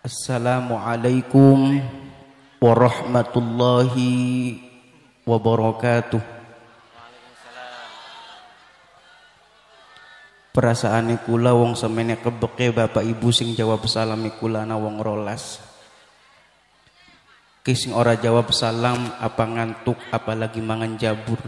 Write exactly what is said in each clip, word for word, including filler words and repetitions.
Assalamualaikum warahmatullahi wabarakatuh. Perasaane kula wong semene kebeke Bapak Ibu sing jawab salam kula na wong rolas. Ki sing ora jawab salam apa ngantuk apalagi mangan jabur.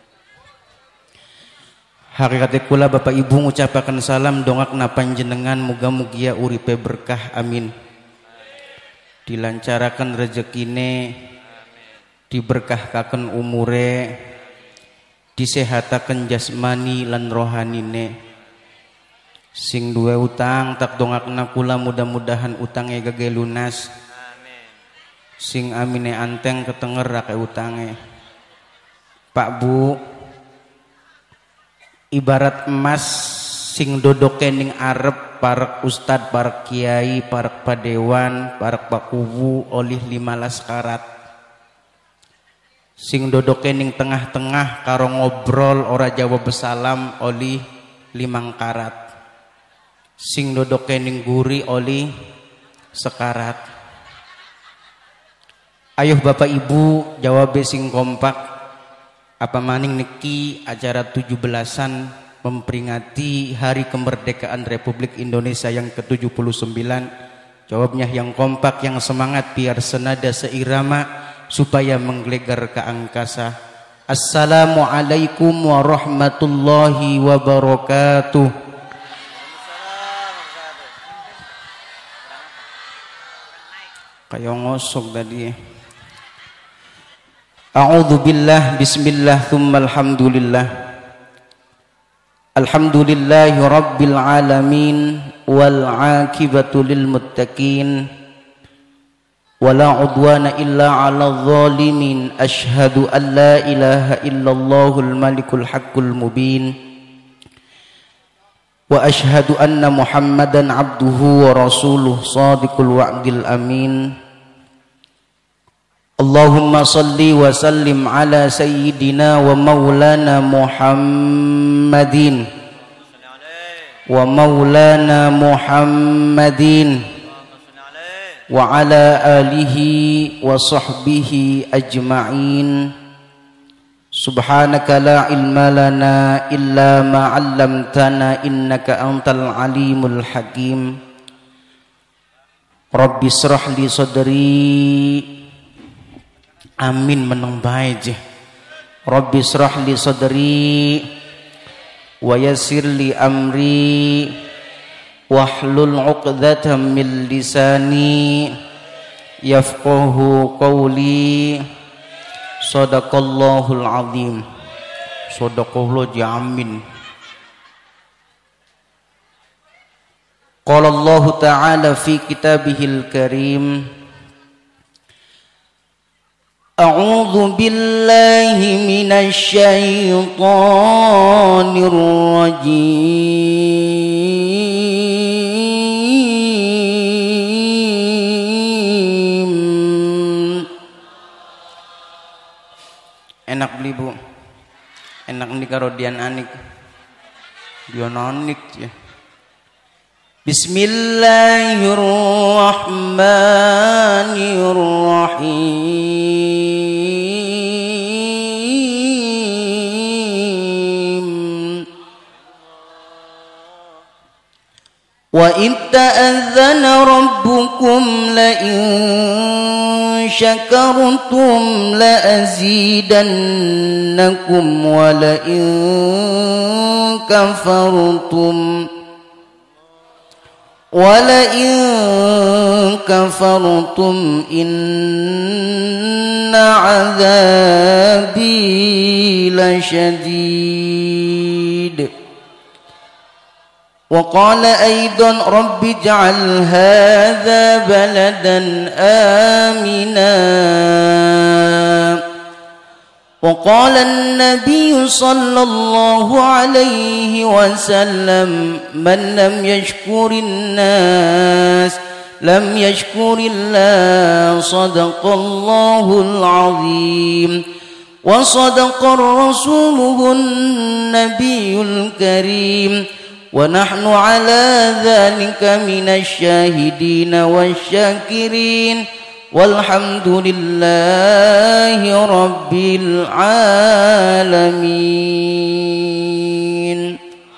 Hakikate kula Bapak Ibu ngucapaken salam dongakna panjenengan muga-mugia uripe berkah amin. Dilancarakan rezekine, diberkahkaken umure, disehataken jasmani lan rohanine. Sing duwe utang tak dongakna kula mudah-mudahan utange gage lunas. Sing amine anteng ketenger rake utange. Pak Bu, ibarat emas sing dodoke ning arep parek ustad, parek kiai, parek padewan, parek pakuwu oleh limalas karat. Sing dodoke ning tengah-tengah karo ngobrol ora jawab salam oleh limang karat. Sing dodoke ning guri oleh sekarat. Ayuh Bapak Ibu jawab sing kompak. Apa maning niki acara tujuh belasan memperingati Hari Kemerdekaan Republik Indonesia yang ke tujuh puluh sembilan. Jawabnya yang kompak, yang semangat, biar senada seirama supaya menggelegar ke angkasa. Assalamualaikum warahmatullahi wabarakatuh. Kayak ngosok tadi. A'udzu billah, bismillah, tsumma alhamdulillah. Alhamdulillahi rabbil alamin wal aqibatu lil muttaqin wala udwana illa 'alal zalimin. Asyhadu an la ilaha illallahul malikul haqqul mubin wa asyhadu anna Muhammadan abduhu wa rasuluh shadiqul wa'dil amin. Allahumma salli wa sallim ala sayyidina wa maulana Muhammadin wa maulana Muhammadin wa ala alihi wa sahbihi ajma'in. Subhanaka la ilma lana illa ma 'allamtana innaka antal alimul hakim. Rabbi shrah li sadri. Amin meneng bae je. Rabbi shrah li sadri wa yassir li amri wahlul 'uqdatam min lisani yafqahu qawli. Shadaqallahul azim. Shadaqallahu jamin. Qala Allah ta'ala fi kitabihil karim. A'udzu billahi minasy syaithanir rajim. Enak beli Bu. Enak nih karo Dian Anik. Dian Anik ya. Bismillahirrahmanirrahim. Wa idh ta'adzana rabbukum la in syakartum la azidannakum wa la in kafartum وَلَئِن كَفَرْتُمْ إِنَّ عَذَابِي لَشَدِيدٌ. وَقَالَ أَيْضًا رَبِّ اجْعَلْ هَذَا بَلَدًا آمِنًا. وقال النبي صلى الله عليه وسلم من لم يشكر الناس لم يشكر الله. صدق الله العظيم وصدق رسوله النبي الكريم wa nahnu ala dzalika minasyahidin wasyakirin walhamdulillahi rabbil alamin.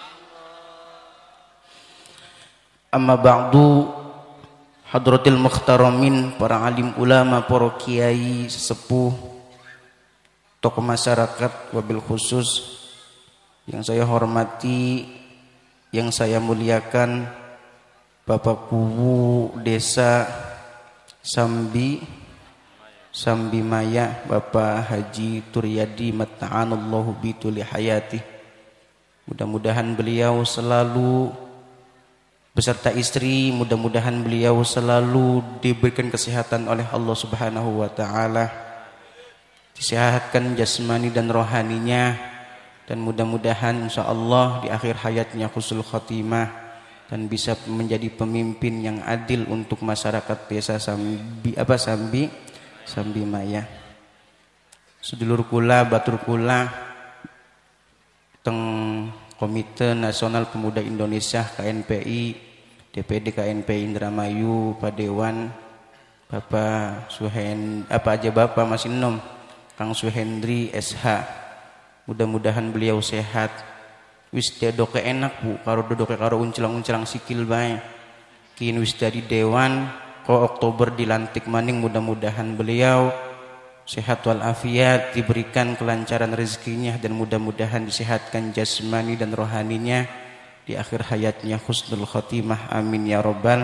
Amma ba'du, hadratil mukhtaramin, para alim ulama, para kiai, sesepuh, tokoh masyarakat, wabil khusus yang saya hormati, yang saya muliakan, Bapak Kuwu Desa Sambi Sambi Maya, Bapak Haji Turyadi matta'anallahu bituli hayati. Mudah-mudahan beliau selalu beserta istri, mudah-mudahan beliau selalu diberikan kesehatan oleh Allah Subhanahu wa taala, disehatkan jasmani dan rohaninya, dan mudah-mudahan insyaallah di akhir hayatnya husnul khotimah dan bisa menjadi pemimpin yang adil untuk masyarakat desa Sambi apa Sambi Sambi Maya. Sedulur kula, batur kula teng Komite Nasional Pemuda Indonesia K N P I, D P D K N P I Indramayu, Pak Dewan, Bapak Suhen, apa aja Bapak masih nom, Kang Suhendri S H. Mudah-mudahan beliau sehat. Wis doke enak Bu, karo doke karo uncelang-uncelang sikil bae. Kin wis dari dewan, ko Oktober dilantik maning, mudah-mudahan beliau sehat walafiat, diberikan kelancaran rezekinya, dan mudah-mudahan disehatkan jasmani dan rohaninya di akhir hayatnya husnul khotimah, amin ya robbal.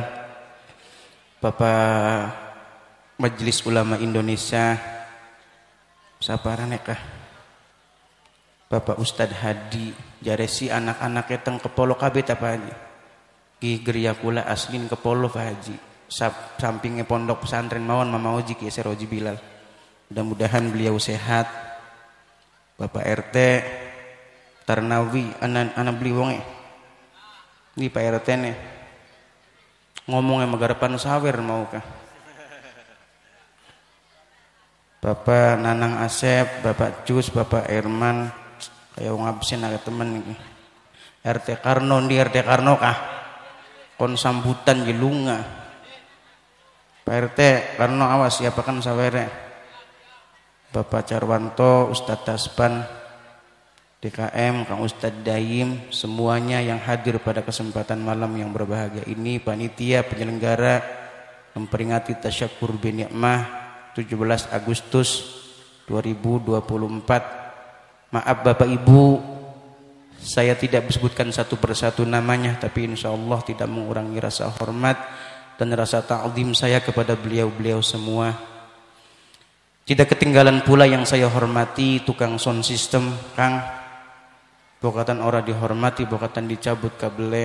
Bapak Majelis Ulama Indonesia saparanekah Bapak Ustadz Hadi jaresi anak-anaknya teng kepolo kabeh ta Pak Haji ki geria kula aslin kepolo Pak Haji sampingnya pondok pesantren mawon Mama Oji ki Seroji Bilal. Mudah-mudahan beliau sehat. Bapak R T Tarnawi anak anak beli wonge ini Pak R T nih ngomongnya megarapan sawer mau kah. Bapak Nanang Asep, Bapak Cus, Bapak Herman, kayak wong absen ada temen nih. R T Karno di R T Karno kah kon sambutan jelunga. Pak R T Karno awas ya kan sawere. Bapak Carwanto, Ustadz Taspan, D K M, Kang Ustadz Daim, semuanya yang hadir pada kesempatan malam yang berbahagia ini, panitia penyelenggara memperingati Tasyakur Binikmah tujuh belas Agustus dua ribu dua puluh empat. Maaf Bapak Ibu, saya tidak disebutkan satu persatu namanya, tapi insya Allah tidak mengurangi rasa hormat dan rasa ta'zim saya kepada beliau-beliau semua. Tidak ketinggalan pula yang saya hormati tukang sound system Kang, bokatan ora dihormati, bokatan dicabut kabele,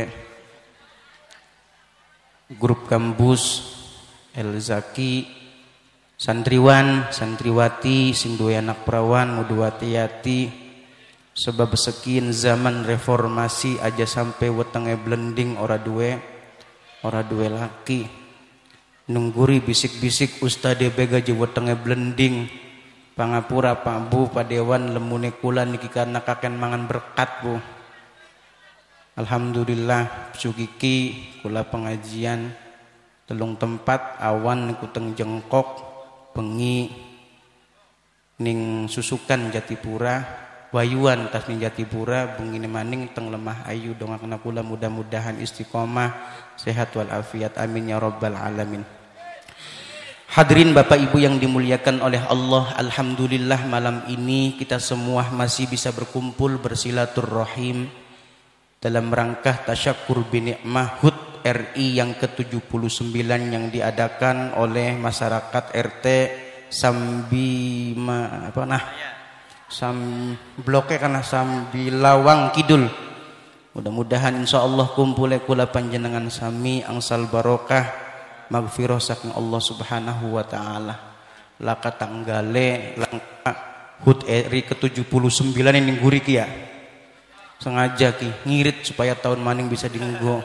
grup Gambus, El Zaki, santriwan, santriwati, sinduwe anak perawan, muduwati yati, sebab sekian zaman reformasi aja sampai wetenge blending ora duwe, ora duwe laki. Nungguri bisik-bisik Ustadz bega jewetenge blending pangapura Pak Bu Pak Dewan lemune kula niki karena kaken mangan berkat Bu. Alhamdulillah sugiki kula pengajian telung tempat awan niku teng Jengkok, bengi ning Susukan Jatipura, Wayuan tas ning Jatipura, bengi maning teng Lemah Ayu. Dongakna kula mudah-mudahan istiqomah, sehat walafiat, amin ya rabbal alamin. Hadirin Bapak Ibu yang dimuliakan oleh Allah, alhamdulillah malam ini kita semua masih bisa berkumpul bersilaturrahim dalam rangka Tasyakur Binikmah H U T R I yang ke tujuh puluh sembilan yang diadakan oleh masyarakat R T Sambi ma, apa nah Sam bloke karena Sambi Lawang Kidul. Mudah-mudahan insyaallah kumpule kula panjenengan sami angsal barokah magfirah saking Allah Subhanahu wa taala. Laka tanggale langka H U T R I ke tujuh puluh sembilan ini guri ki ya. Sengaja ki ngirit supaya tahun maning bisa dinggo.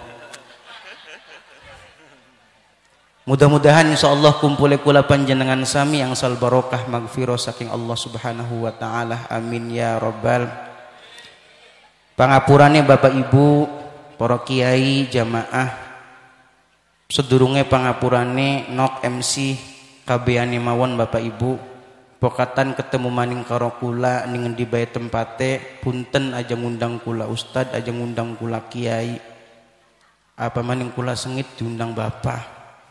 Mudah-mudahan insyaallah kumpule kula panjenengan sami angsal barokah magfirah saking Allah Subhanahu wa taala. Amin ya rabbal. Pangapurane Bapak Ibu para kiai jamaah sedurunge pangapurane nok M C kabeane mawon Bapak Ibu pokatan ketemu maning karo kula ning endi bae tempate punten aja ngundang kula ustad aja ngundang kula kiai apa maning kula sengit diundang Bapak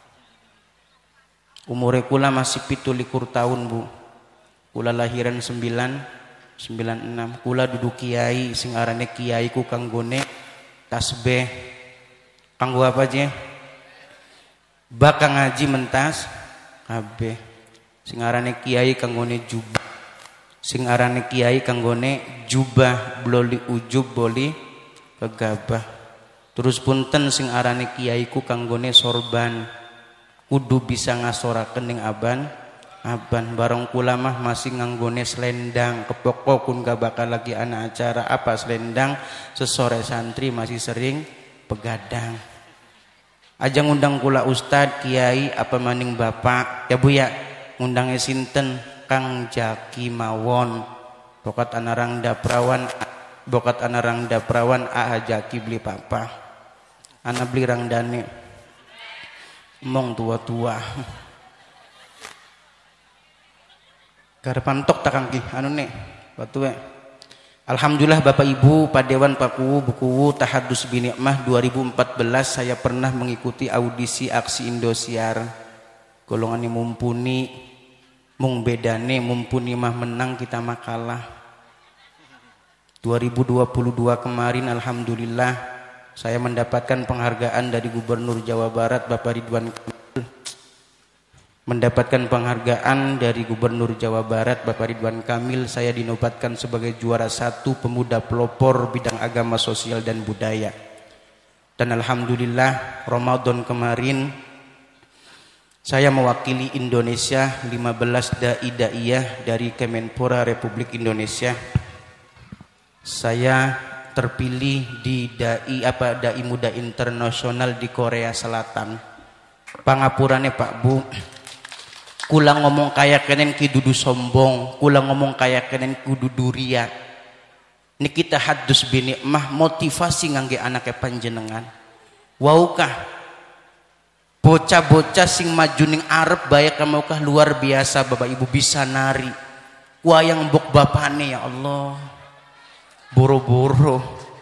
umure kula masih pitulikur tahun Bu kula lahiran sembilan sembilan enam kula duduk kiai sing arane kiai ku kanggone tasbih kanggo apa aja baka ngaji mentas kabeh sing arane kiai kanggone jubah sing arane kiai kanggone jubah bloli ujub boli kegabah terus punten sing arane kiai ku kanggone sorban kudu bisa ngasoraken ning aban aban bareng kula mah masih nganggone selendang kepoko kun gak bakal lagi anak acara apa selendang sesore santri masih sering begadang aja ngundang kula ustad kiai apa maning bapak ya Bu ya ngundangnya sinten Kang Jaki mawon bokat anarang daprawan bokat anarang daprawan ah Jaki beli papa anak beli rang dane mong tua-tua karepan tok takang ki anu nek batu we alhamdulillah Bapak Ibu padewan paku buku tahadus binikmah dua ribu empat belas saya pernah mengikuti audisi aksi Indosiar golongan yang mumpuni mung bedane mumpuni mah menang kita mah kalah dua ribu dua puluh dua kemarin alhamdulillah saya mendapatkan penghargaan dari Gubernur Jawa Barat Bapak Ridwan mendapatkan penghargaan dari Gubernur Jawa Barat Bapak Ridwan Kamil saya dinobatkan sebagai juara satu pemuda pelopor bidang agama sosial dan budaya dan alhamdulillah Ramadan kemarin saya mewakili Indonesia lima belas dai daiyah dari Kemenpora Republik Indonesia saya terpilih di dai apa dai muda internasional di Korea Selatan pangapurane Pak Bu kula ngomong kaya kenen ki dudu sombong kula ngomong kaya kenen kudu duria niki tahadus binikmah motivasi ngangge anake panjenengan waukah bocah-bocah sing maju ning arep bae kamaukah luar biasa Bapak Ibu bisa nari wayang mbok bapane ya Allah boro-boro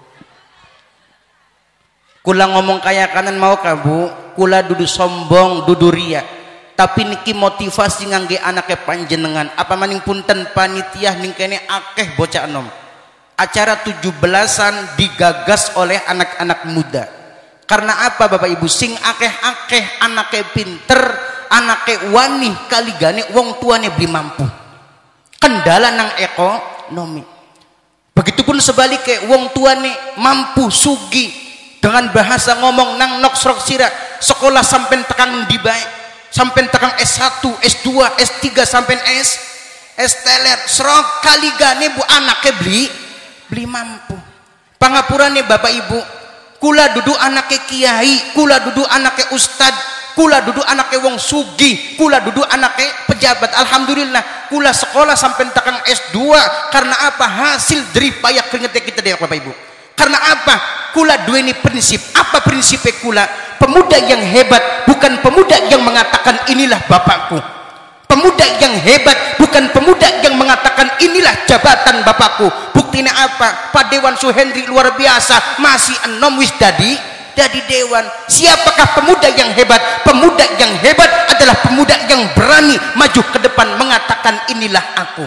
kula ngomong kaya kanan mau ka Bu kula dudu sombong dudu ria tapi niki motivasi ngangge anake panjenengan apa maning punten panitia ning kene akeh bocah enom acara tujuh belasan digagas oleh anak-anak muda karena apa Bapak Ibu sing akeh-akeh anake pinter anake wani kaligane wong tuane beli mampu kendala nang ekonomi begitupun sebaliknya wong tuane mampu sugi dengan bahasa ngomong nang noksrok sira sekolah sampai tekan di baik sampai tekan S satu, S dua, S tiga sampai S S teler serok kaligane bu anaknya beli beli mampu pangapurane Bapak Ibu kula duduk anaknya kiai kula duduk anaknya ustad kula duduk anaknya wong sugi kula duduk anaknya pejabat alhamdulillah kula sekolah sampai tekan S dua karena apa hasil dari payah keringetnya kita deh Bapak Ibu karena apa kula dua ini prinsip apa prinsipnya kula pemuda yang hebat bukan pemuda yang mengatakan inilah bapakku pemuda yang hebat bukan pemuda yang mengatakan inilah jabatan bapakku buktinya apa Pak Dewan Suhendri luar biasa masih enom wis dadi dadi dewan siapakah pemuda yang hebat pemuda yang hebat adalah pemuda yang berani maju ke depan mengatakan inilah aku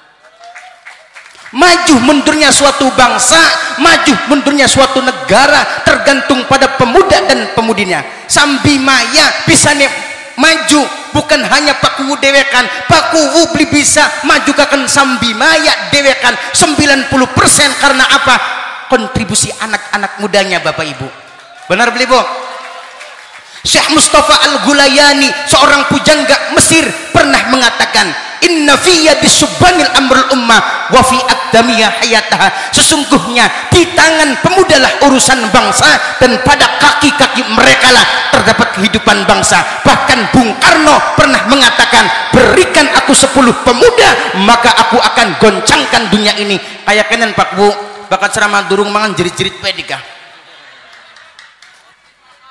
maju mundurnya suatu bangsa maju mundurnya suatu negara tergantung pada pemuda dan pemudinya sambi maya bisa nih maju bukan hanya pakuwu dewekan pakuwu beli bisa maju kakan sambi maya dewekan sembilan puluh persen karena apa kontribusi anak-anak mudanya Bapak Ibu benar beli Bu Syekh Mustafa Al-Gulayani seorang pujangga Mesir pernah mengatakan inna fiyya bisubbanil amrul ummah wa fi aqdamiyah hayataha sesungguhnya di tangan pemudalah urusan bangsa dan pada kaki-kaki mereka lah terdapat kehidupan bangsa bahkan Bung Karno pernah mengatakan berikan aku sepuluh pemuda maka aku akan goncangkan dunia ini kayak kenen Pak Bu bakat ceramah durung mangan jerit-jerit pedikah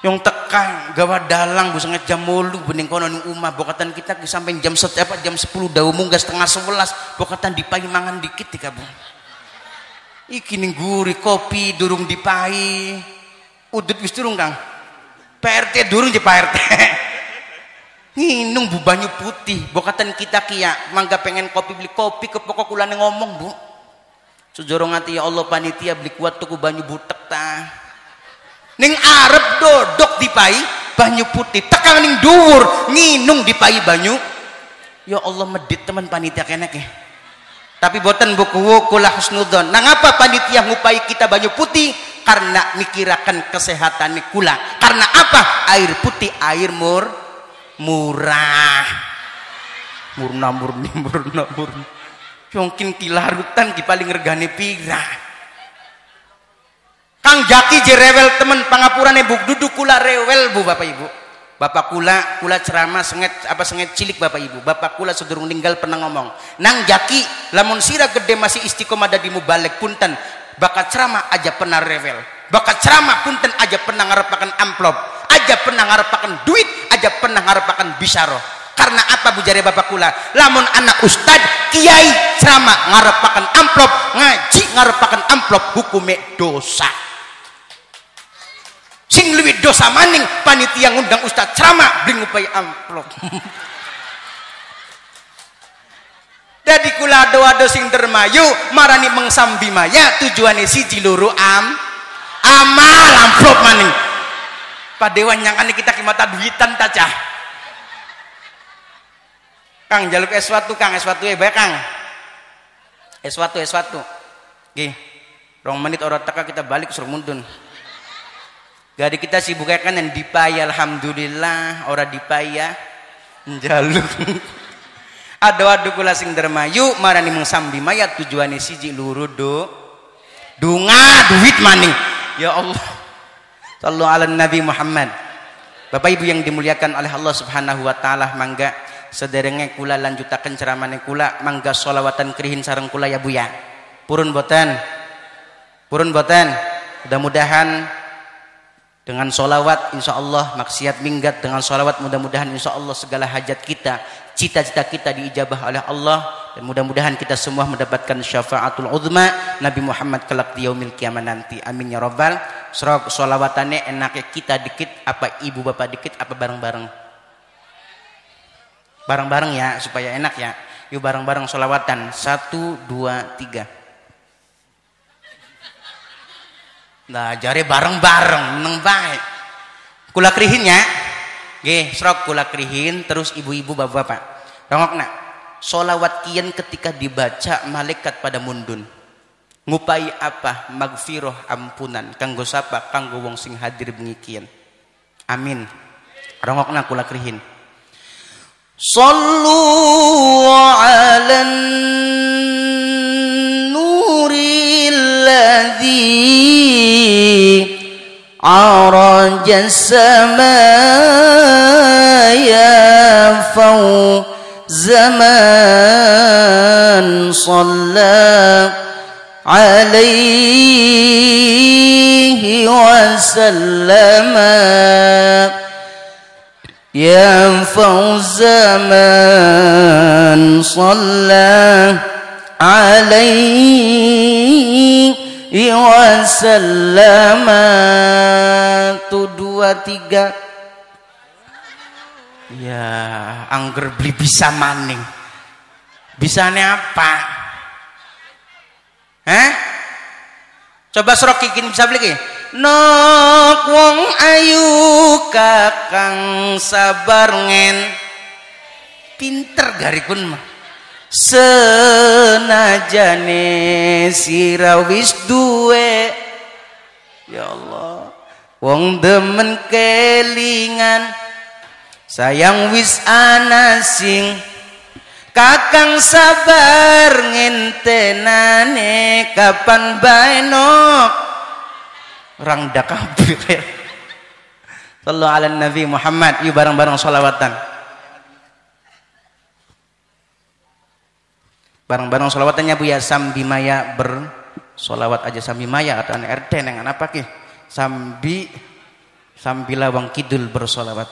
yang tekan gawa dalang bu sangat jam mulu bening kono ning umah bokatan kita sampai jam set apa jam sepuluh dawu munggah setengah sebelas bokatan dipai mangan dikit tika bu iki ning guri kopi durung dipai udut wis durung Kang P R T durung je P R T nginung bu banyu putih bokatan kita kia mangga pengen kopi beli kopi ke pokok kulane ngomong bu sejorong hati ya Allah panitia beli kuat tuku banyu butek ta ning arep dodok dipai banyu putih tekan ning dhuwur nginung dipai banyu ya Allah medit teman panitia kenek ya tapi boten buku kula husnudzon nang apa panitia ngupai kita banyu putih karena mikirakan kesehatan kula karena apa air putih air mur murah murna murni murna murni mungkin kilarutan di paling regane pira Kang Jaki je rewel temen pangapurane bu duduk kula rewel bu bapak ibu bapak kula kula ceramah senget apa senget cilik bapak ibu bapak kula sedurung ninggal pernah ngomong nang Jaki lamun sira gede masih istiqomah ada di mubalek punten bakat ceramah aja pernah rewel bakat ceramah punten aja pernah ngarepaken amplop aja pernah ngarepaken duit aja pernah ngarepaken bisaroh karena apa bu jare bapak kula lamun anak ustad kiai ceramah ngarepaken amplop ngaji ngarepaken amplop hukume dosa sing luwih dosa maning panitia ngundang ustad ceramah bring ngupai amplop dadi kula ado-ado sing dermayu marani mengsambi maya tujuane siji loro am amal amplop maning padewan nyangkane kita kimata duitan ta cah Kang jaluk es watu Kang es watu e bae Kang es watu es watu nggih rong menit ora teka kita balik suruh mundun gadi kita sibuk kan yang dipaya alhamdulillah ora dipaya njaluk ado-ado kula sing dermayu marani mengsambi mayat tujuane siji luru do dunga duit maning ya Allah sallu ala Nabi Muhammad Bapak Ibu yang dimuliakan oleh Allah Subhanahu wa taala mangga sederenge kula lanjutaken ceramane kula mangga sholawatan krihin sareng kula ya Bu ya purun boten purun boten mudah-mudahan dengan sholawat insyaallah maksiat minggat dengan sholawat mudah-mudahan insyaallah segala hajat kita cita-cita kita diijabah oleh Allah dan mudah-mudahan kita semua mendapatkan syafaatul uzma Nabi Muhammad kelak di yaumil kiamah nanti amin ya rabbal serok sholawatane enaknya kita dikit apa ibu bapak dikit apa bareng-bareng bareng-bareng ya supaya enak ya yuk bareng-bareng sholawatan satu dua tiga nah jare bareng-bareng meneng baik kula krihin ya nggih serok kula krihin terus ibu-ibu bapak-bapak rongokna sholawat kian ketika dibaca malaikat pada mundun ngupai apa magfiroh ampunan kanggo sapa kanggo wong sing hadir bengi kian amin rongokna kula krihin sallu ala nuril ladzi araja samaya faw zaman salla alaihi wasallama ya fawz man shalla alaihi wasallama tu dua tiga ya angger beli bisa maning bisane apa eh coba serok kikin bisa beli nok wong ayu kakang sabar ngen pinter garikun mah senajane sira wis duwe ya Allah wong demen kelingan sayang wis ana sing kakang sabar ngentenane kapan bae nok orang dak kabeh sallu ala Nabi Muhammad yuk bareng-bareng sholawatan bareng-bareng sholawatannya Bu ya sambi maya bersolawat aja sambi maya atau R T nengan apa ki sambi sambil lawang kidul bersolawat.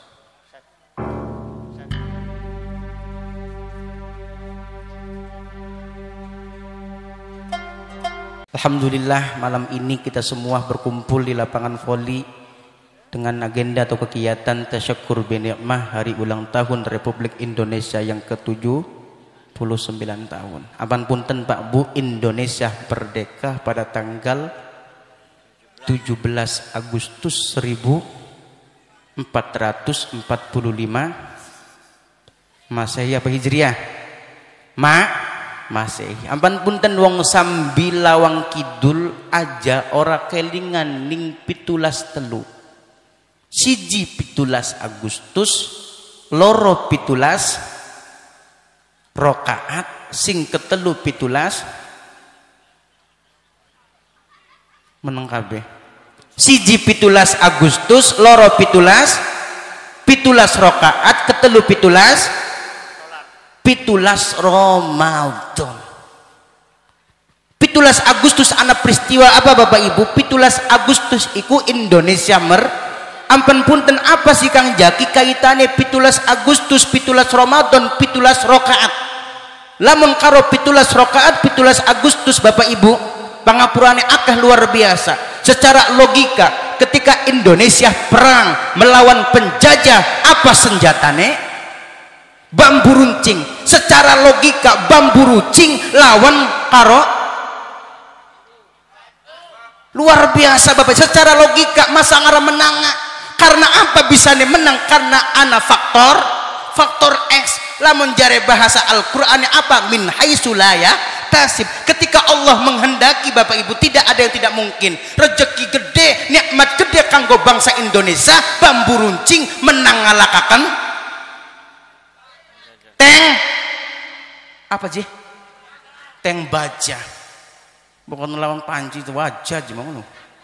Alhamdulillah, malam ini kita semua berkumpul di lapangan voli dengan agenda atau kegiatan tasyakkur binikmah hari ulang tahun Republik Indonesia yang ke tujuh puluh sembilan tahun. Apanpunten Pak Bu, Indonesia merdeka pada tanggal tujuh belas Agustus seribu empat ratus empat puluh lima Masehi apa Hijriah? Ma Masehi. Apanpunten wong sambil lawang kidul aja ora kelingan ning pitulas telu. Siji pitulas Agustus, loro pitulas rokaat, sing ketelu pitulas meneng kabeh. Siji pitulas Agustus, loro pitulas pitulas rokaat, ketelu pitulas pitulas Ramadan. Pitulas Agustus anak peristiwa apa Bapak Ibu? Pitulas Agustus iku Indonesia mer. Ampun punten apa sih Kang Jaki kaitane pitulas Agustus, pitulas Ramadan, pitulas rokaat? Lamun karo pitulas rokaat, pitulas Agustus Bapak Ibu, pangapurane akeh luar biasa. Secara logika, ketika Indonesia perang melawan penjajah, apa senjatane? Bambu runcing. Secara logika bambu runcing lawan karo luar biasa Bapak. Secara logika masa ngara menang. Karena apa bisa nih menang? Karena ana faktor faktor X. Lamun jare bahasa Al-Qur'an apa? Min haitsu la yahtasib. Ketika Allah menghendaki Bapak Ibu, tidak ada yang tidak mungkin. Rezeki gede, nikmat gede kanggo bangsa Indonesia, bambu runcing menang ngalakaken teng apa sih? Teng baja. Bukan lawan panci itu wajah aja mau.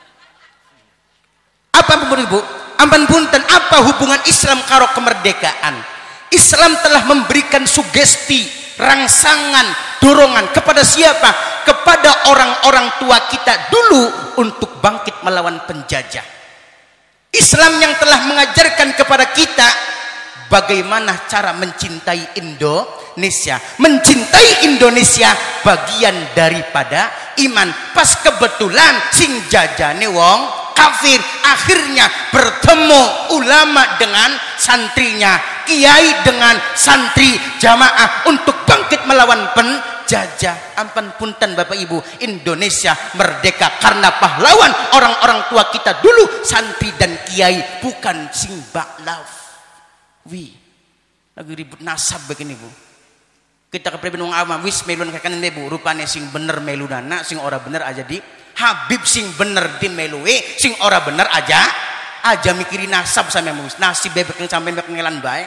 Apa Bapak Ibu? Ampun punten, apa hubungan Islam karo kemerdekaan? Islam telah memberikan sugesti, rangsangan, dorongan kepada siapa? Kepada orang-orang tua kita dulu untuk bangkit melawan penjajah. Islam yang telah mengajarkan kepada kita bagaimana cara mencintai Indonesia. Mencintai Indonesia bagian daripada iman. Pas kebetulan sing jajane wong kafir, akhirnya bertemu ulama dengan santrinya, kiai dengan santri jamaah untuk bangkit melawan penjajah. Ampun punten Bapak Ibu, Indonesia merdeka karena pahlawan orang-orang tua kita dulu, santri dan kiai, bukan sing baklaw. Wi, lagi ribut nasab begini Bu. Kita kepriben wong awam wis melun kakanen Bu, rupane sing bener melunana, sing ora bener aja di Habib, sing bener di melue, sing ora bener aja aja mikirin nasab sampe wis nasib bebek yang sampe bebek ngelan bae.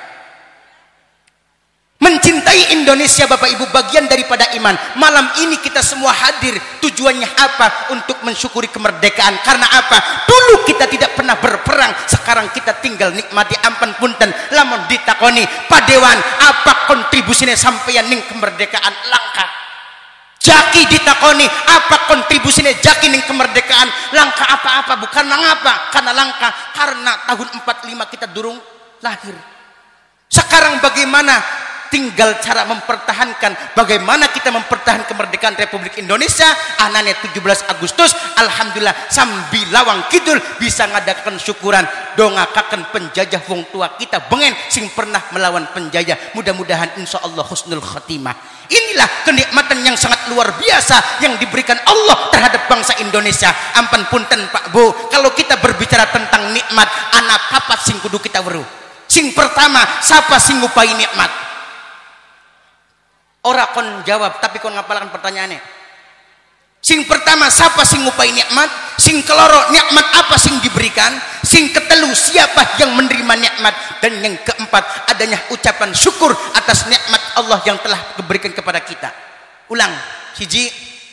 Mencintai Indonesia Bapak Ibu bagian daripada iman. Malam ini kita semua hadir tujuannya apa? Untuk mensyukuri kemerdekaan. Karena apa? Dulu kita tidak pernah berperang, sekarang kita tinggal nikmati. Ampun punten lamun ditakoni padewan apa kontribusinya sampeyan ning kemerdekaan, langka. Jaki ditakoni apa kontribusinya Jaki ning kemerdekaan, langka apa-apa. Bukan mengapa, karena langka karena tahun empat puluh lima kita durung lahir. Sekarang bagaimana? Tinggal cara mempertahankan. Bagaimana kita mempertahankan kemerdekaan Republik Indonesia anane tujuh belas Agustus. Alhamdulillah sambil lawang kidul bisa ngadakan syukuran, dongakaken penjajah wong tua kita bengen sing pernah melawan penjajah. Mudah-mudahan insya Allah husnul khatimah. Inilah kenikmatan yang sangat luar biasa yang diberikan Allah terhadap bangsa Indonesia. Ampun punten Pak Bu, kalau kita berbicara tentang nikmat, anak papat sing kudu kita weruh. Sing pertama, siapa sing ngupai nikmat? Ora kon jawab, tapi kon ngapalakan pertanyaannya. Sing pertama, siapa sing ngupai nikmat? Sing keloro, nikmat apa sing diberikan? Sing ketelu, siapa yang menerima nikmat? Dan yang keempat, adanya ucapan syukur atas nikmat Allah yang telah diberikan kepada kita. Ulang, siji,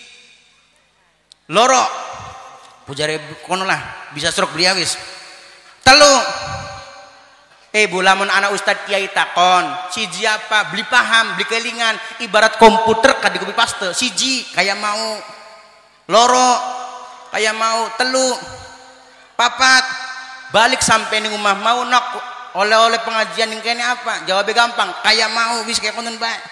loro, pujare kono lah, bisa serok beliawis. Telu, eh bu lamun anak ustad kiai takon siji apa, beli paham, beli kelingan, ibarat komputer kan dikopi paste. Siji kayak mau, loro kayak mau, telu, papat balik sampai ning rumah mau nak oleh-oleh pengajian yang kene apa? Jawabnya gampang, kayak mau wis kayak konten bae.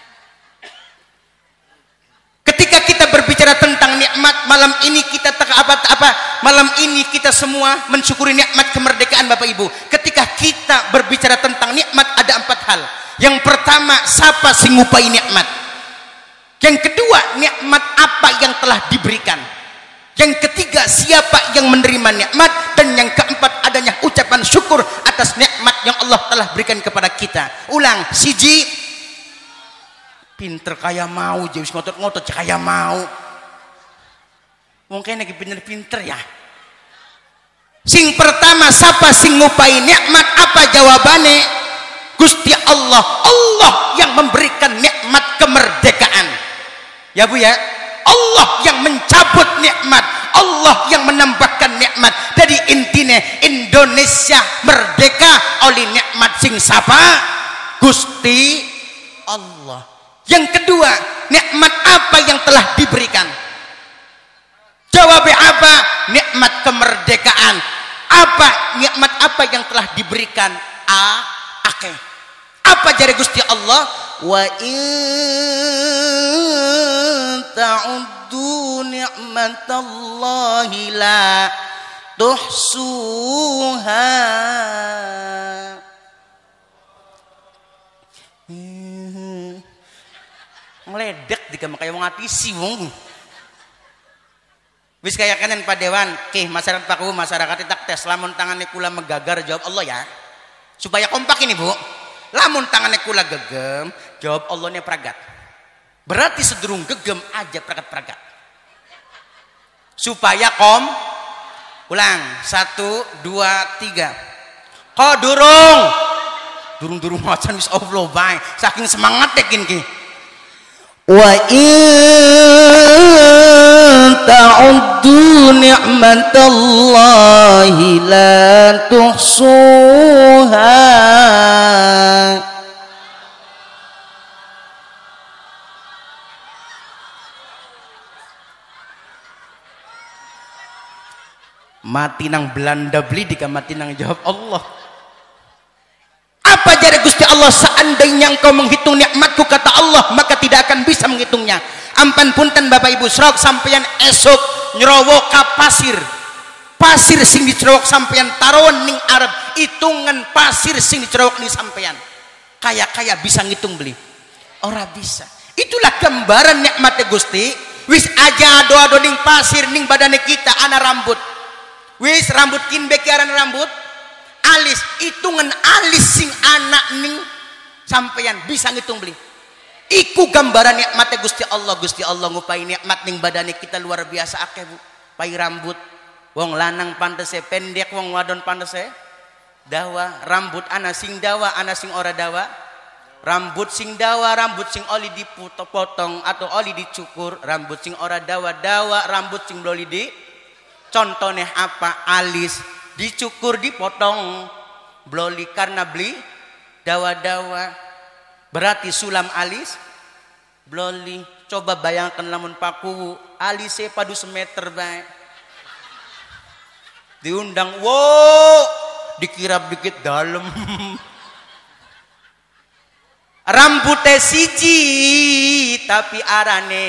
Ketika kita berbicara tentang nikmat malam ini kita tak apa apa malam ini kita semua mensyukuri nikmat kemerdekaan Bapak Ibu. Ketika kita berbicara tentang nikmat ada empat hal. Yang pertama, siapa sing ngupai nikmat? Yang kedua, nikmat apa yang telah diberikan? Yang ketiga, siapa yang menerima nikmat? Dan yang keempat, adanya ucapan syukur atas nikmat yang Allah telah berikan kepada kita. Ulang, siji, pinter kaya mau, jadi ngotot-ngotot kaya mau. Mungkin lagi pinter-pinter ya. Sing pertama, siapa sing ngupai nikmat? Apa jawabannya? Gusti Allah. Allah yang memberikan nikmat kemerdekaan. Ya Bu ya. Allah yang mencabut nikmat, Allah yang menambahkan nikmat. Jadi intinya Indonesia merdeka oleh nikmat sing sapa? Gusti Allah. Yang kedua, nikmat apa yang telah diberikan? Jawabnya apa? Nikmat kemerdekaan. Apa nikmat apa yang telah diberikan? A, akeh. Apa jari Gusti Allah? Wa in ta'uddu ni'matallahi la tuhsuha. Hmm. Meledek jika makanya mau ngatisi wong. Wis kaya kanen Pak Dewan, keh masyarakat Paku masyarakat tak tes lamun tangannya kula megagar jawab Allah ya. Supaya kompak ini Bu. Lamun tangannya kula gegem, jawab Allahnya pragat. Berarti sedurung gegem aja pragat-pragat. Supaya kom, ulang, satu, dua, tiga. Kok durung? Durung-durung macan wis Allah bae. Saking semangat tekin ki. Wa in ta'uddu ni'matallahi la tuhsuha. Mati nang Belanda beli dika mati nang jawab Allah. Apa jari Gusti Allah? Seandainya engkau menghitung nikmatku kata Allah, maka tidak akan bisa menghitungnya. Ampan punten Bapak Ibu serok sampeyan esok nyerowok ka pasir. Pasir sing dicerowok sampeyan taruhan ning Arab, hitungan pasir sing dicerowok ning sampeyan. Kaya-kaya bisa ngitung beli. Ora bisa. Itulah gambaran nikmatnya Gusti. Wis aja ado-ado ning pasir ning badane kita ana rambut. Wis rambut kin bekiaran rambut alis, hitungan alis sing anak ning sampeyan bisa ngitung beli. Iku gambaran nikmatnya Gusti Allah. Gusti Allah ngupai nikmat ning badane kita luar biasa akeh Bu. Pai rambut wong lanang pantese pendek, wong wadon pantese dawa. Rambut ana sing dawa, ana sing ora dawa. Rambut sing dawa, rambut sing oli dipotong atau oli dicukur. Rambut sing ora dawa, dawa. Rambut sing bloli di contohnya apa? Alis dicukur dipotong bloli karena beli dawa-dawa. Berarti sulam alis bloli. Coba bayangkan lamun Paku alisnya padu semeter baik. Diundang wow dikirap dikit dalam. Rambutnya siji tapi arane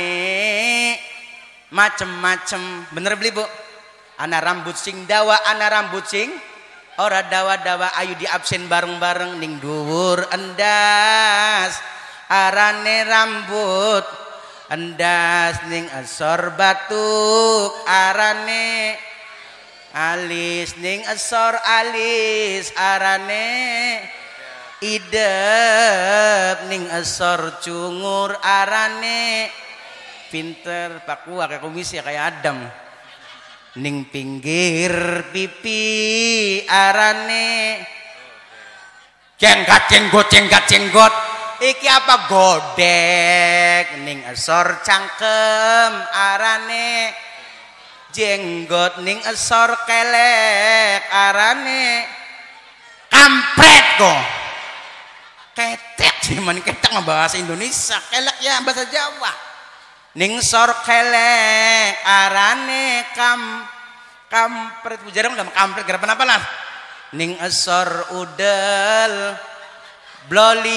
macem-macem. Bener beli Bu? Ana rambut sing dawa, ana rambut sing ora dawa-dawa. Ayo di absen bareng-bareng ning dhuwur endas arane rambut, endas ning asor batuk arane alis, ning asor alis arane idep, ning asor cungur arane pinter. Paku akeh komisi kayak Adam. Ning pinggir pipi arane jenggot jenggot jenggot jenggot. Iki apa? Godek. Ning asor cangkem arane jenggot, ning asor kelek arane kampret kok. Ketek sih man, ketek mah bahasa Indonesia, kelek ya bahasa Jawa. Ning sor kelek arane kam kampret. Jarang udah kampret gara apa lah ning esor udel bloli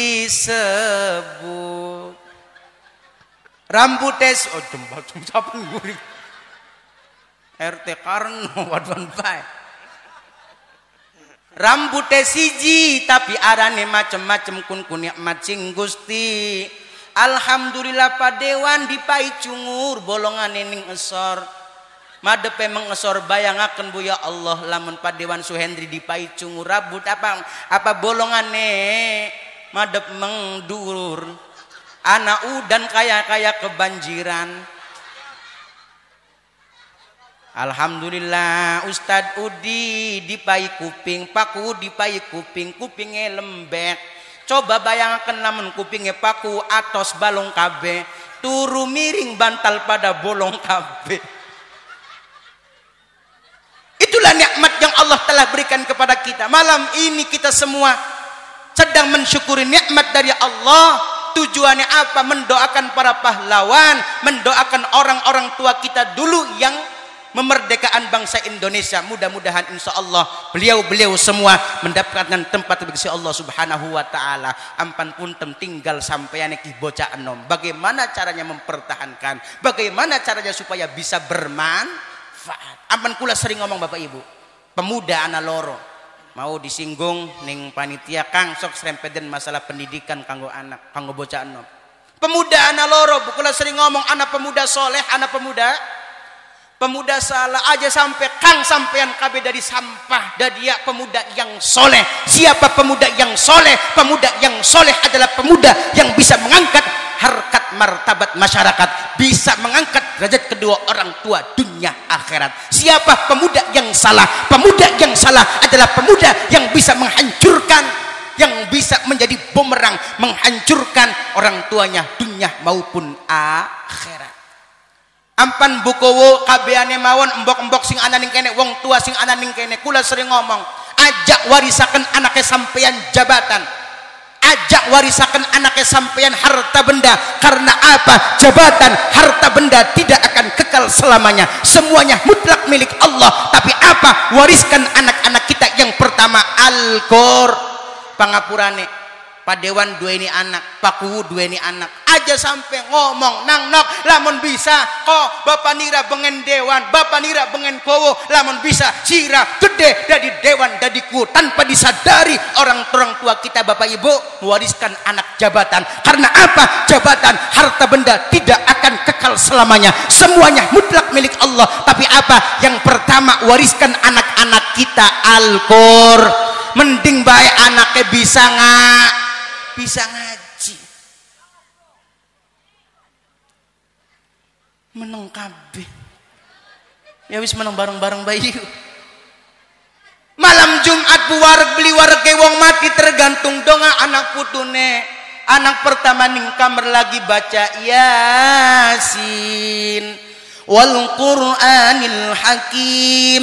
disebut rambutes oh jembal jemcapan guri R T Karno wadon bae rambute siji tapi arane macem-macem kun kun nikmat sing Gusti alhamdulillah padewan dipai cungur bolongane ning esor madepe mengesor bayangaken bu ya Allah lamun padewan Suhendri dipai cungur rambut apa apa bolongane madep mengdur anak udan kaya-kaya kebanjiran alhamdulillah Ustad Udi dipai kuping paku dipai kuping kupingnya lembek coba bayangkan lamun kupingnya paku atos balong kabe turu miring bantal pada bolong kabe. Itulah nikmat yang Allah telah berikan kepada kita. Malam ini kita semua sedang mensyukuri nikmat dari Allah. Tujuannya apa? Mendoakan para pahlawan, mendoakan orang-orang tua kita dulu yang memerdekakan bangsa Indonesia. Mudah-mudahan insya Allah beliau-beliau semua mendapatkan tempat di sisi Allah Subhanahu wa taala. Ampan puntem tinggal sampeyan iki bocah enom. Bagaimana caranya mempertahankan? Bagaimana caranya supaya bisa bermanfaat? Ampan kula sering ngomong Bapak Ibu, pemuda ana loro mau disinggung ning panitia Kang sok srempeden masalah pendidikan kanggo anak, kanggo bocah enom. Pemuda ana loro, kula sering ngomong anak pemuda soleh, anak pemuda pemuda salah aja sampai Kang sampean kabeh dari sampah dadia pemuda yang soleh. Siapa pemuda yang soleh? Pemuda yang soleh adalah pemuda yang bisa mengangkat harkat martabat masyarakat, bisa mengangkat derajat kedua orang tua dunia akhirat. Siapa pemuda yang salah? Pemuda yang salah adalah pemuda yang bisa menghancurkan, yang bisa menjadi bumerang, menghancurkan orang tuanya dunia maupun akhirat. Ampan bukowo kabeane mawon embok-embok sing ana ning kene, wong tua sing ana ning kene, kula sering ngomong, ajak warisaken anake sampeyan jabatan. Ajak warisakan anaknya sampeyan harta benda. Karena apa? Jabatan, harta benda tidak akan kekal selamanya. Semuanya mutlak milik Allah. Tapi apa? Wariskan anak-anak kita. Yang pertama Al-Qur pangapurane padewan dua ini anak, pakuwu dua ini anak. Aja sampai ngomong nang nok lamun bisa kok bapak nira bengen dewan, bapak nira bengen kowo lamun bisa sira gede dari dewan dadiku tanpa disadari orang orang tua kita Bapak Ibu mewariskan anak jabatan. Karena apa? Jabatan, harta benda tidak akan kekal selamanya. Semuanya mutlak milik Allah. Tapi apa? Yang pertama wariskan anak-anak kita Al-Qur. Mending baik anaknya bisa nggak bisa ngaji meneng kabeh ya wis meneng bareng-bareng bayi. Malam Jumat bu wareg beli wareg wong mati tergantung donga anak putune. Anak pertama ning kamar lagi baca Yasin wal Qur'anil Hakim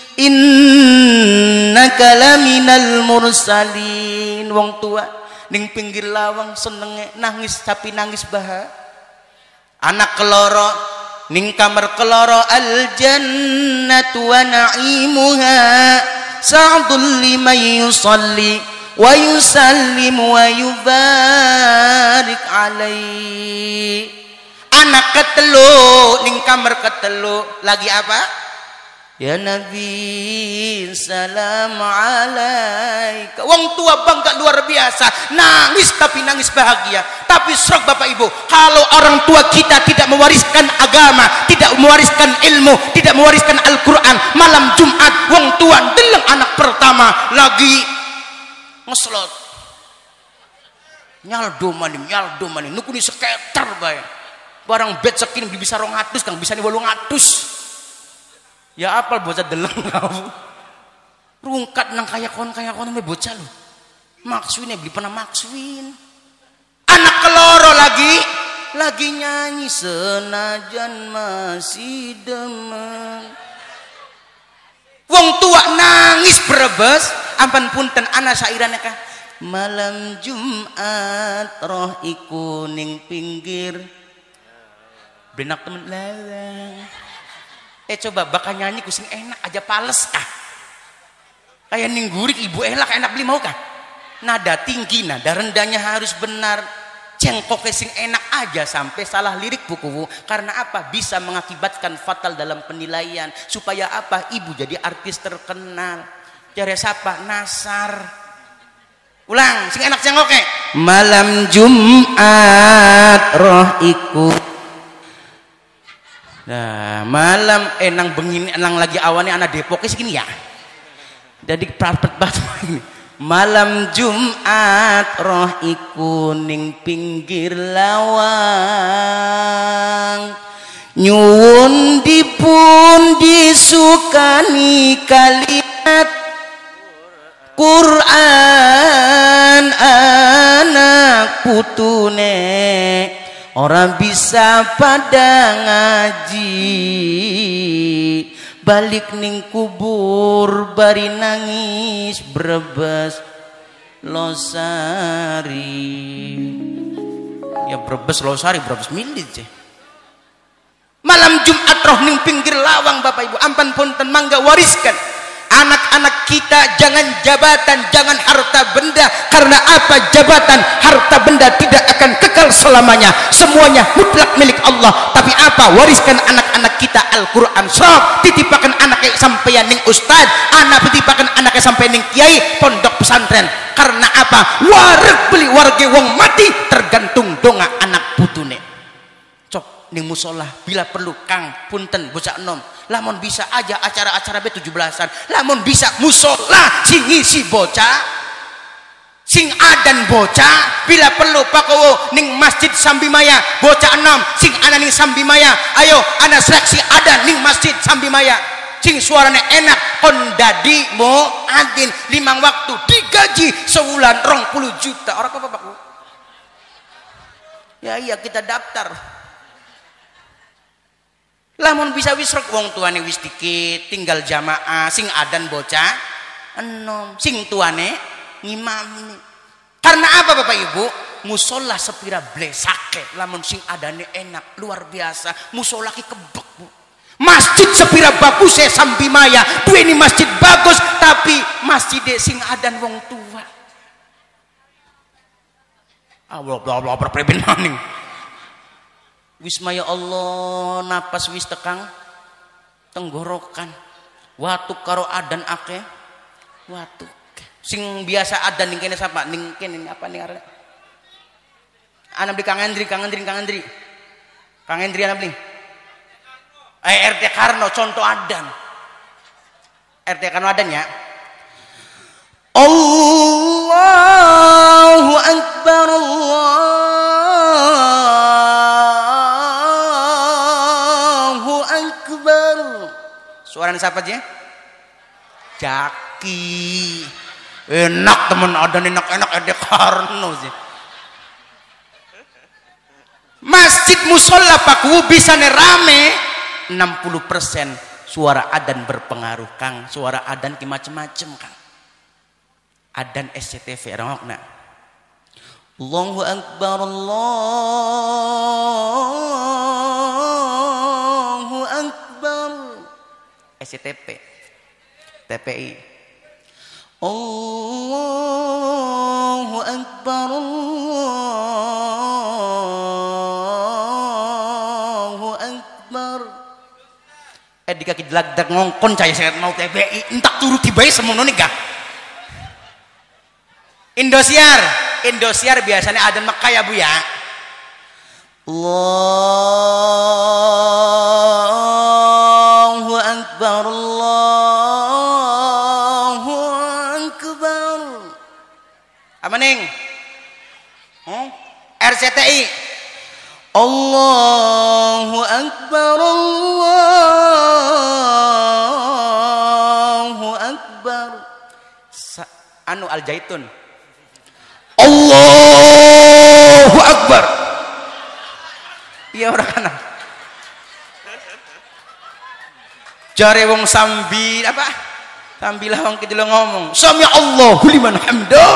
innaka laminal mursalin. Wong tua ning pinggir lawang senenge nangis tapi nangis bahagia. Anak keloro ning kamar keloro al jannatu wa na'imuha sa'dul liman yusalli wa yusallim wa yubarik alaihi. Anak ketelu ning kamar ketelu lagi apa? Ya Nabi salam alaika. Wong tua bangga luar biasa, nangis tapi nangis bahagia. Tapi serok Bapak Ibu, kalau orang tua kita tidak mewariskan agama, tidak mewariskan ilmu, tidak mewariskan Al-Quran, malam Jumat wong tua deleng anak pertama lagi ngeslot nyaldo maning nyaldo maning nukuni seketer bae barang bet sekin bisa rong atus kang bisa nih wolung atus. Ya apal bocah deleng kau rungkat nang kaya kon kaya kon me bocah lu maksudnya beli pernah maksudin. Anak keloro lagi lagi nyanyi senajan masih demen. Wong tua nangis berebes. Ampan punten anak sairannya kah malam Jumat roh iku ning pinggir benak temen lalang. Eh coba bakal nyanyi kucing enak aja pales ah. Kayak ninggurik ibu elak enak beli mau kah? Nada tinggi, nada rendahnya harus benar. Cengkok sing enak aja sampai salah lirik buku. Karena apa? Bisa mengakibatkan fatal dalam penilaian. Supaya apa? Ibu jadi artis terkenal. Jare siapa? Nasar. Ulang, sing enak cengkok. Malam Jumat roh iku. Nah, malam enang bengini enang lagi awannya anak Depok segini ya. Jadi prapet batu ini. Malam Jumat roh iku ning pinggir lawang. Nyuwun dipun disukani kalimat Quran anak putune ora bisa pada ngaji. Balik ning kubur bari nangis Brebes Losari. Ya Brebes Losari Brebes milit sih. Malam Jumat roh ning pinggir lawang Bapak Ibu ampan punten mangga wariskan anak-anak kita jangan jabatan, jangan harta benda. Karena apa? Jabatan, harta benda tidak akan kekal selamanya. Semuanya mutlak milik Allah. Tapi apa? Wariskan anak-anak kita Al-Quran. Sok titipakan anaknya sampai ning ustad, anak titipakan anaknya sampai ning kiai pondok pesantren. Karena apa? Wareg beli warga wong mati tergantung donga anak putune. Cok ning musola bila perlu Kang punten bocah enom. Lamun bisa aja acara-acara B tujuh belasan. Lamun bisa musola sing ngisi bocah, sing adan bocah. Bila perlu pakowo ning masjid Sambimaya bocah enam sing ana ning Sambimaya. Ayo ana seleksi adan ning masjid Sambimaya. Sing suaranya enak kon dadi muadzin limang waktu digaji sebulan rong puluh juta. Orang apa Pak? Ya iya kita daftar. Lamun bisa wisrok wong tuane wis dikit tinggal jamaah sing adan bocah enom sing tuane ngimami. Karena apa Bapak Ibu? Musola sepira blesake lamun sing adane enak luar biasa. Musola ki kebek Bu. Masjid sepira bagus ya Sambimaya. Dua ini masjid bagus tapi masjid sing adan wong tua. Allah Allah berpreben maning. Wismaya Allah napas wis tekang tenggorokan watuk karo adan ake watuk sing biasa adan ning kene sapa ning kene apa ning arek ana beli Kang Andri Kang Andri Kang Andri Kang Andri ana beli eh R T Karno contoh adan R T Karno adan ya. Allahu Akbar Allah suara siapa aja? Jaki. Enak temen ada enak-enak ada Karno sih. Masjid musola Paku bisa rame enam puluh persen suara adan berpengaruh Kang. Suara adan ki macem-macem Kang. Adan S C T V rongokna. Allahu Akbar Allahu Akbar. S C T P T P I Allahu Akbar Allahu Akbar. Eh di kaki delak-delak ngongkon caya saya mau T P I entak turu tiba semono nih gak. Indosiar Indosiar biasanya ada Mekah ya Bu ya. Allah Akbar Allahu Akbar. Apa ning? Hmm? R C T I Allahu Akbar Allahu Akbar. Sa anu Al Zaitun Allahu Akbar. Iya orang kana jare wong sambil apa sambil wong kita ngomong sami Allahu liman hamdah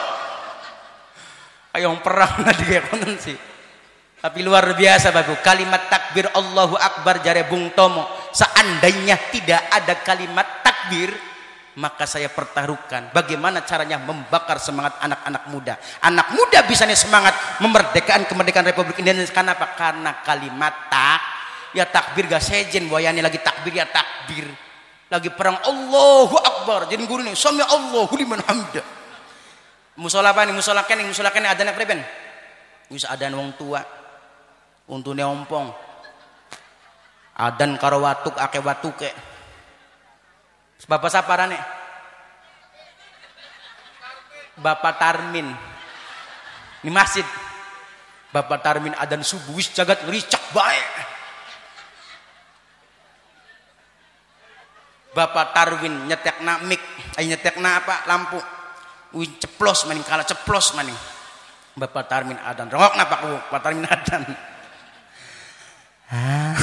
ayo perang nadi konten sih tapi luar biasa Bapak kalimat takbir Allahu Akbar jare Bung Tomo seandainya tidak ada kalimat takbir Maka saya pertaruhkan bagaimana caranya membakar semangat anak-anak muda. Anak muda bisanya semangat memerdekakan kemerdekaan Republik Indonesia. Kenapa? Karena kalimat tak ya takbir gak sejen boyani lagi takbir ya takbir. Lagi perang Allahu Akbar. Jadi guru nih sami Allahu liman hamda. Musola apa nih? Musola kene, musola kene adana preben. Wis adan wong tua. Untune ompong. Adan karo watuk ake watuke. Bapak saparane? Bapak Tarmin. Ini masjid. Bapak Tarmin adan subuh wis jagat ngericak bae. Bapak Tarwin nyetekna mik, ay nyetekna apa? Lampu. Wis ceplos maning kala ceplos maning. Bapak Tarmin adan. Rongok napa ku? Bapak Tarmin adan. Ah.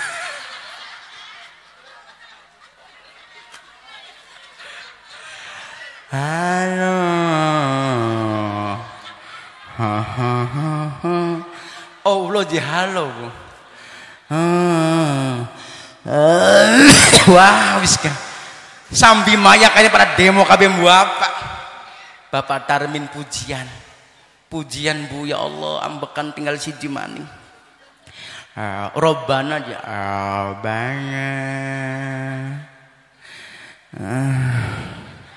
Halo, oh lo ji halo, wah wis kan, sambil mayak aja pada demo kabeh bapak, bapak Tarmin pujian, pujian bu ya Allah ambekan tinggal siji maning, uh, Robbana aja, Robbana. Uh.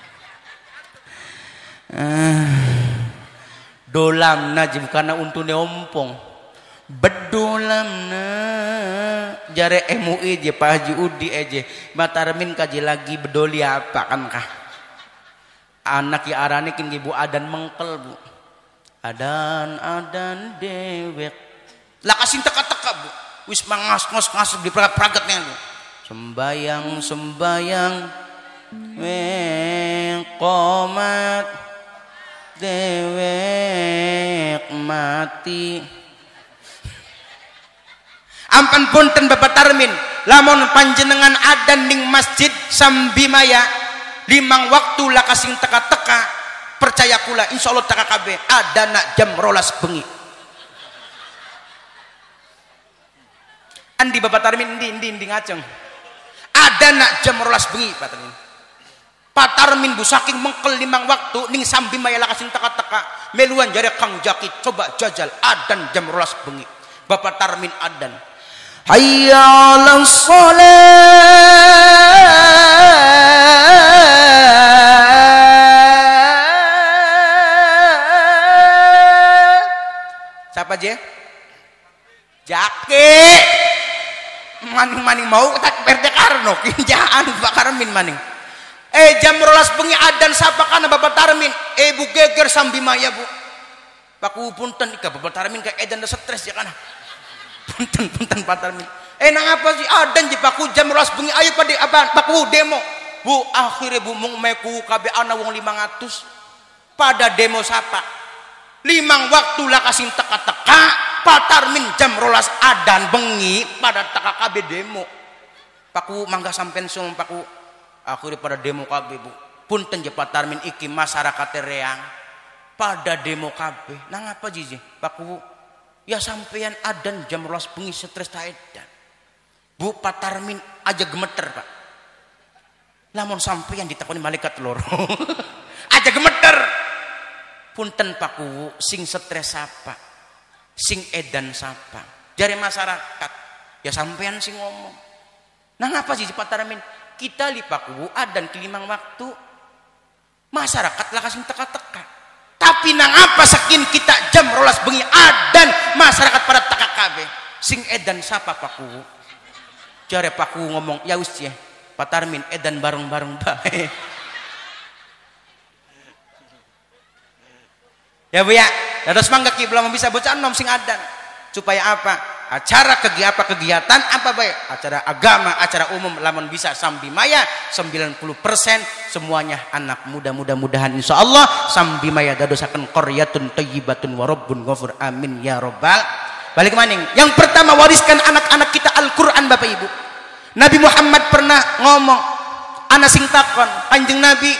Uh, dolam na bukan untune ompong bedolam na jare M U I je Pak Haji Udi aja Batarmin kaji lagi bedoli apa kan kah anak ya arane kin ibu adan mengkel bu adan adan dewek lah kasih teka-teka bu wis mangas ngos ngas di pragat-pragatnya bu sembayang sembayang wekomat dewek mati ampan punten Bapak Tarmin lamun panjenengan adan ning masjid Sambimaya limang waktu lakasing teka-teka percaya kula insyaallah teka kabeh adana jam rolas bengi andi Bapak Tarmin ndi ndi ndi ngajeng adana jam rolas bengi Pak Tarmin Pak Tarmin bu saking mengkel limang waktu ning Sambimaya lakasin teka-teka meluan jare Kang Jaki coba jajal adan jam rolas bengi Bapak Tarmin adan hayya 'alas shalah siapa je Jaki maning-maning mau tak perdekarno kinjaan Pak Tarmin maning eh jam rolas bengi adan sapa kana Bapak Tarmin eh bu geger Sambimaya bu paku punten ika Bapak Tarmin kayak edan stres ya kana punten punten Pak Tarmin eh nang apa sih adan di paku jam rolas bengi ayo pada apa paku demo bu akhirnya bu mung meku kabe ana wong lima ratus pada demo sapa limang waktu lah kasih teka-teka Pak Tarmin jam rolas adan bengi pada teka kabe demo paku mangga sampen sung paku akhirnya pada demo kabeh bu punten je Pak Tarmin iki masyarakat reang pada demo kabeh nang apa jiji Pak bu ya sampean adan jam rolas bengi stres ta edan bu Pak Tarmin aja gemeter Pak lamun sampean ditakoni malaikat loro aja gemeter punten Pak bu sing stres apa sing edan sapa jare masyarakat ya sampean sing ngomong nang apa jiji Pak Tarmin kita lipaku adan kelimang waktu masyarakat lah kasih teka-teka tapi nang apa sakin kita jam rolas bengi adan masyarakat pada teka kabeh sing edan sapa paku jare paku ngomong ya wis ya Pak Tarmin edan bareng-bareng bae ya bu ya terus mangga ki belum bisa bocah nom sing adan supaya apa acara kegiatan kegiatan apa baik acara agama acara umum lamun bisa Sambimaya sembilan puluh persen semuanya anak muda mudah-mudahan insyaallah Sambimaya dadosaken qaryatun thayyibatun wa rabbun ghafur amin ya robbal balik maning yang pertama wariskan anak-anak kita Al-Qur'an Bapak Ibu Nabi Muhammad pernah ngomong ana sing takon Kanjeng Nabi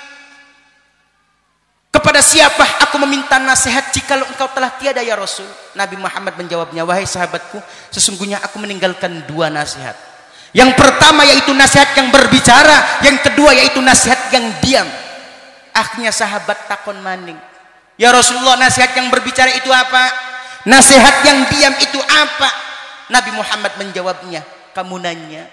kepada siapa aku meminta nasihat jikalau engkau telah tiada ya Rasul Nabi Muhammad menjawabnya wahai sahabatku sesungguhnya aku meninggalkan dua nasihat yang pertama yaitu nasihat yang berbicara yang kedua yaitu nasihat yang diam. Akhirnya sahabat takon maning, ya Rasulullah, nasihat yang berbicara itu apa? Nasihat yang diam itu apa? Nabi Muhammad menjawabnya, kamu nanya.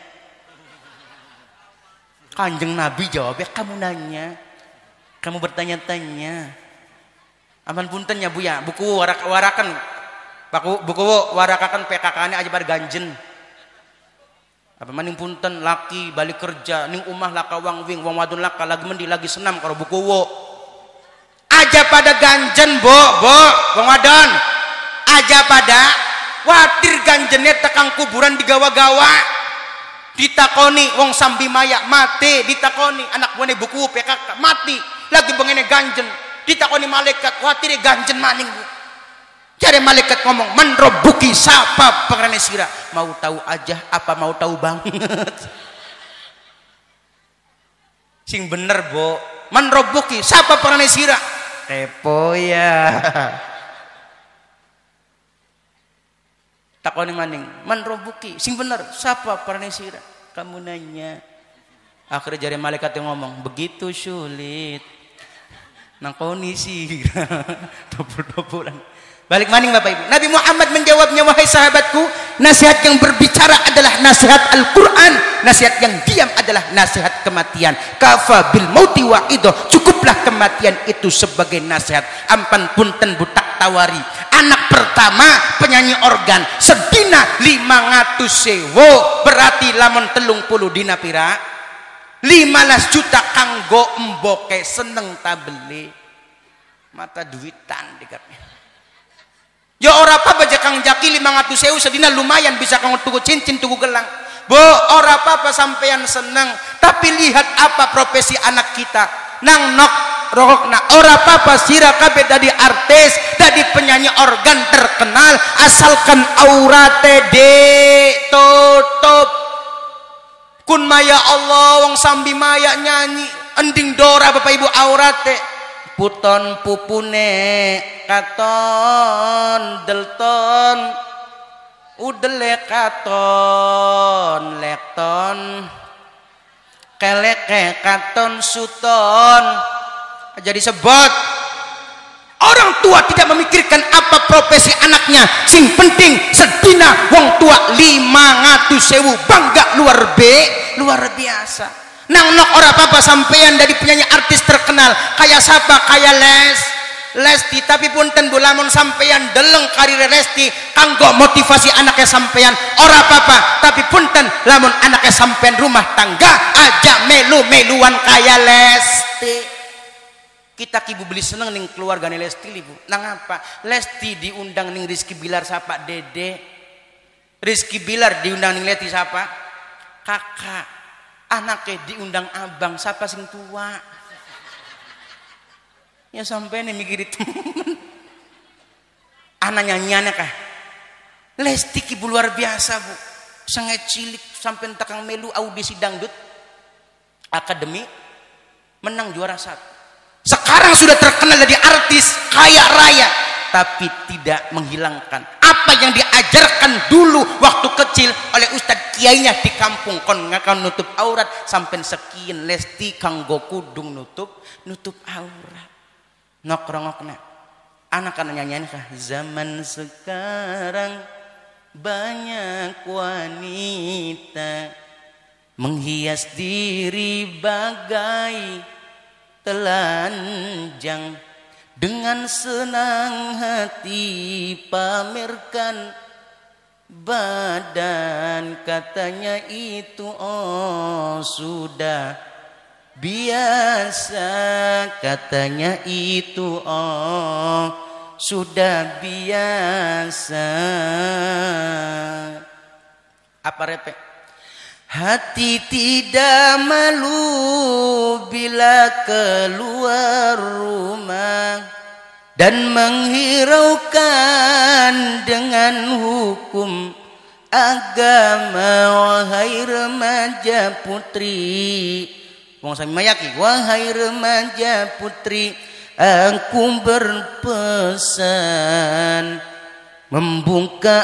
Kanjeng Nabi jawabnya, kamu nanya, kamu bertanya-tanya. Aman punten ya Bu ya, buku warak warakan, buku buku warakakan P K K-nya aja bar ganjen. Apa maning punten laki balik kerja ning umah laka wang wing wong wadon laka lagi mendi lagi senam karo buku wo aja pada ganjen bo bo wong wadon aja pada watir ganjennya tekang kuburan digawa-gawa ditakoni wong sambi maya mati ditakoni anak buane buku P K K mati lagi bengene ganjen ditakoni malaikat watir ganjen maning bu. Jadi malaikat ngomong, man robbuki sapa pengarane sira, mau tahu aja apa mau tahu banget. Sing bener bo, man robbuki sapa pengarane sira, kepo ya. Takoni maning, man robbuki, sing bener sapa pengarane sira, kamu nanya. Akhirnya jari malaikat yang ngomong, begitu sulit, nang kondisi, double-doublean. Balik maning Bapak Ibu. Nabi Muhammad menjawabnya, wahai sahabatku, nasihat yang berbicara adalah nasihat Al-Quran, nasihat yang diam adalah nasihat kematian. Kafa bil mauti wa'idoh, cukuplah kematian itu sebagai nasihat. Ampan punten butak tawari, anak pertama penyanyi organ sedina lima ratus sewu, berarti lamun telung puluh dina pira lima belas juta kanggo emboke seneng tabeli mata duitan dikatnya. Ya ora apa baja kang jaki lima ratus sewu sedina lumayan bisa kang tuku cincin tuku gelang. Bo ora apa-apa sampean seneng, tapi lihat apa profesi anak kita. Nang nok rokokna ora apa-apa sira kabeh dadi artis, dadi penyanyi organ terkenal asalkan aurate de tutup. Kun maya Allah wong sambi maya nyanyi ending dora Bapak Ibu aurate puton pupune katon delton udele katon lekton keleke katon suton jadi sebut. Orang tua tidak memikirkan apa profesi anaknya, sing penting sedina wong tua lima ratus sewu bangga luar be luar biasa. Nang nok ora apa-apa sampean dari penyanyi artis terkenal kayak siapa, kayak Les Lesti, tapi punten bu lamun sampean deleng karir Lesti kanggo motivasi anaknya sampean ora apa-apa, tapi punten lamun anaknya sampean rumah tangga aja melu-meluan kayak Lesti. Kita kibu beli seneng ning keluargane Lesti ibu. Nang apa? Lesti diundang ning Rizky Bilar siapa? Dede. Rizky Bilar diundang ning Lesti siapa? Kakak. Anaknya diundang abang siapa sing tua? Ya sampai nih mikir temen. Anak nyanyiannya kah? Lesti kibu luar biasa bu. Sangat cilik sampai takang melu audisi dangdut akademi menang juara satu. Sekarang sudah terkenal jadi artis kaya raya, tapi tidak menghilangkan apa yang diajarkan dulu waktu kecil oleh Ustadz kiainya di kampung. Kon ngakon nutup aurat sampai sekian Lesti kanggo kudung nutup nutup aurat. Nokrongokna anak anak nyanyian kah? Zaman sekarang banyak wanita menghias diri bagai telanjang, dengan senang hati pamerkan badan, katanya itu oh sudah biasa, katanya itu oh sudah biasa. Apa repek? Hati tidak malu bila keluar rumah dan menghiraukan dengan hukum agama. Wahai remaja putri, wong sami mayaki, wahai remaja putri, aku berpesan membuka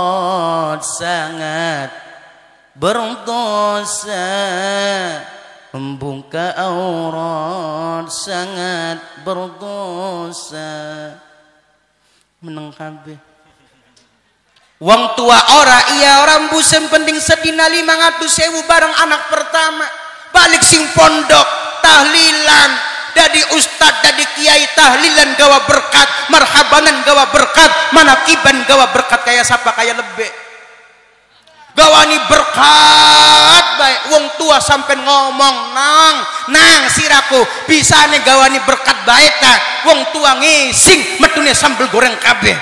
aurat sangat berdosa, membuka aurat sangat berdosa. Meneng kabeh. Wong tua ora iya orang busem penting sedina lima ratus sewu bareng anak pertama balik sing pondok tahlilan dari ustad dari kiai tahlilan gawa berkat marhabanan gawa berkat manakiban gawa berkat kaya siapa kaya lebih gawani berkat baik wong tua sampai ngomong nang nang siraku bisa nih gawani berkat baik tak wong tua ngising metune sambel goreng kabeh.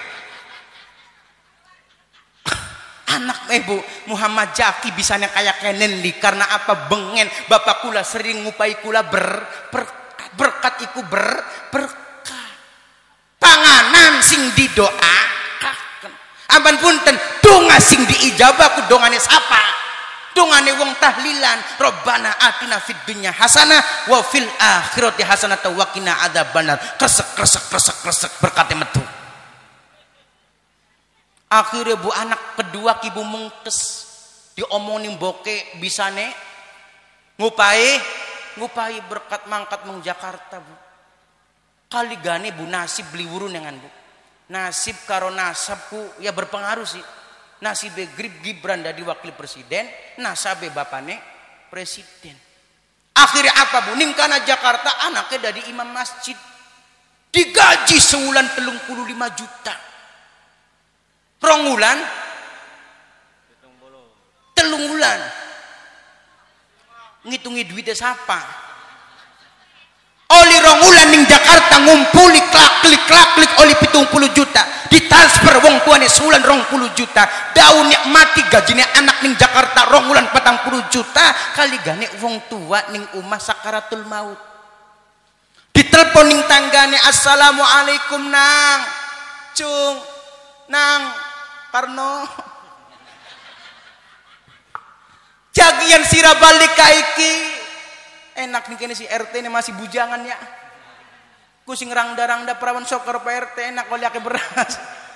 Anak ibu Muhammad Jaki bisanya kayak kenen li karena apa bengen bapak kula sering ngupai kula ber, ber berkat iku ber berkat panganan sing didoa ampun punten donga sing diijabah ku dongane sapa dongane wong tahlilan Rabbana atina fid dunya hasanah wa fil akhirati hasanah wa qina adzabannar kresek kresek kresek kresek berkate metu. Akhirnya bu anak kedua kibu mengkes diomongin boke bisane ngupai ngupai berkat mangkat meng Jakarta bu kali gane bu nasib beli wurun dengan bu nasib karo nasabku ya berpengaruh sih nasib Grib Gibran dari wakil presiden nasabe bapane presiden akhirnya apa bu ningkana Jakarta anaknya dari imam masjid digaji sebulan telung puluh lima juta rongulan telung bulan ngitungi duitnya siapa oli rongulan ning Jakarta ngumpuli klak klik klak klik oli pitung puluh juta ditransfer wong tuane sebulan rong puluh juta daun mati gajinya anak ning Jakarta rongulan patang puluh juta kali gane wong tua ning umah sakaratul maut ditelepon ning tanggane assalamualaikum nang cung nang Karno jagian sira balik kaiki enak nih kene si R T ini masih bujangan ya ku sing rangda-rangda perawan sokor Pak R T enak oleh ake beras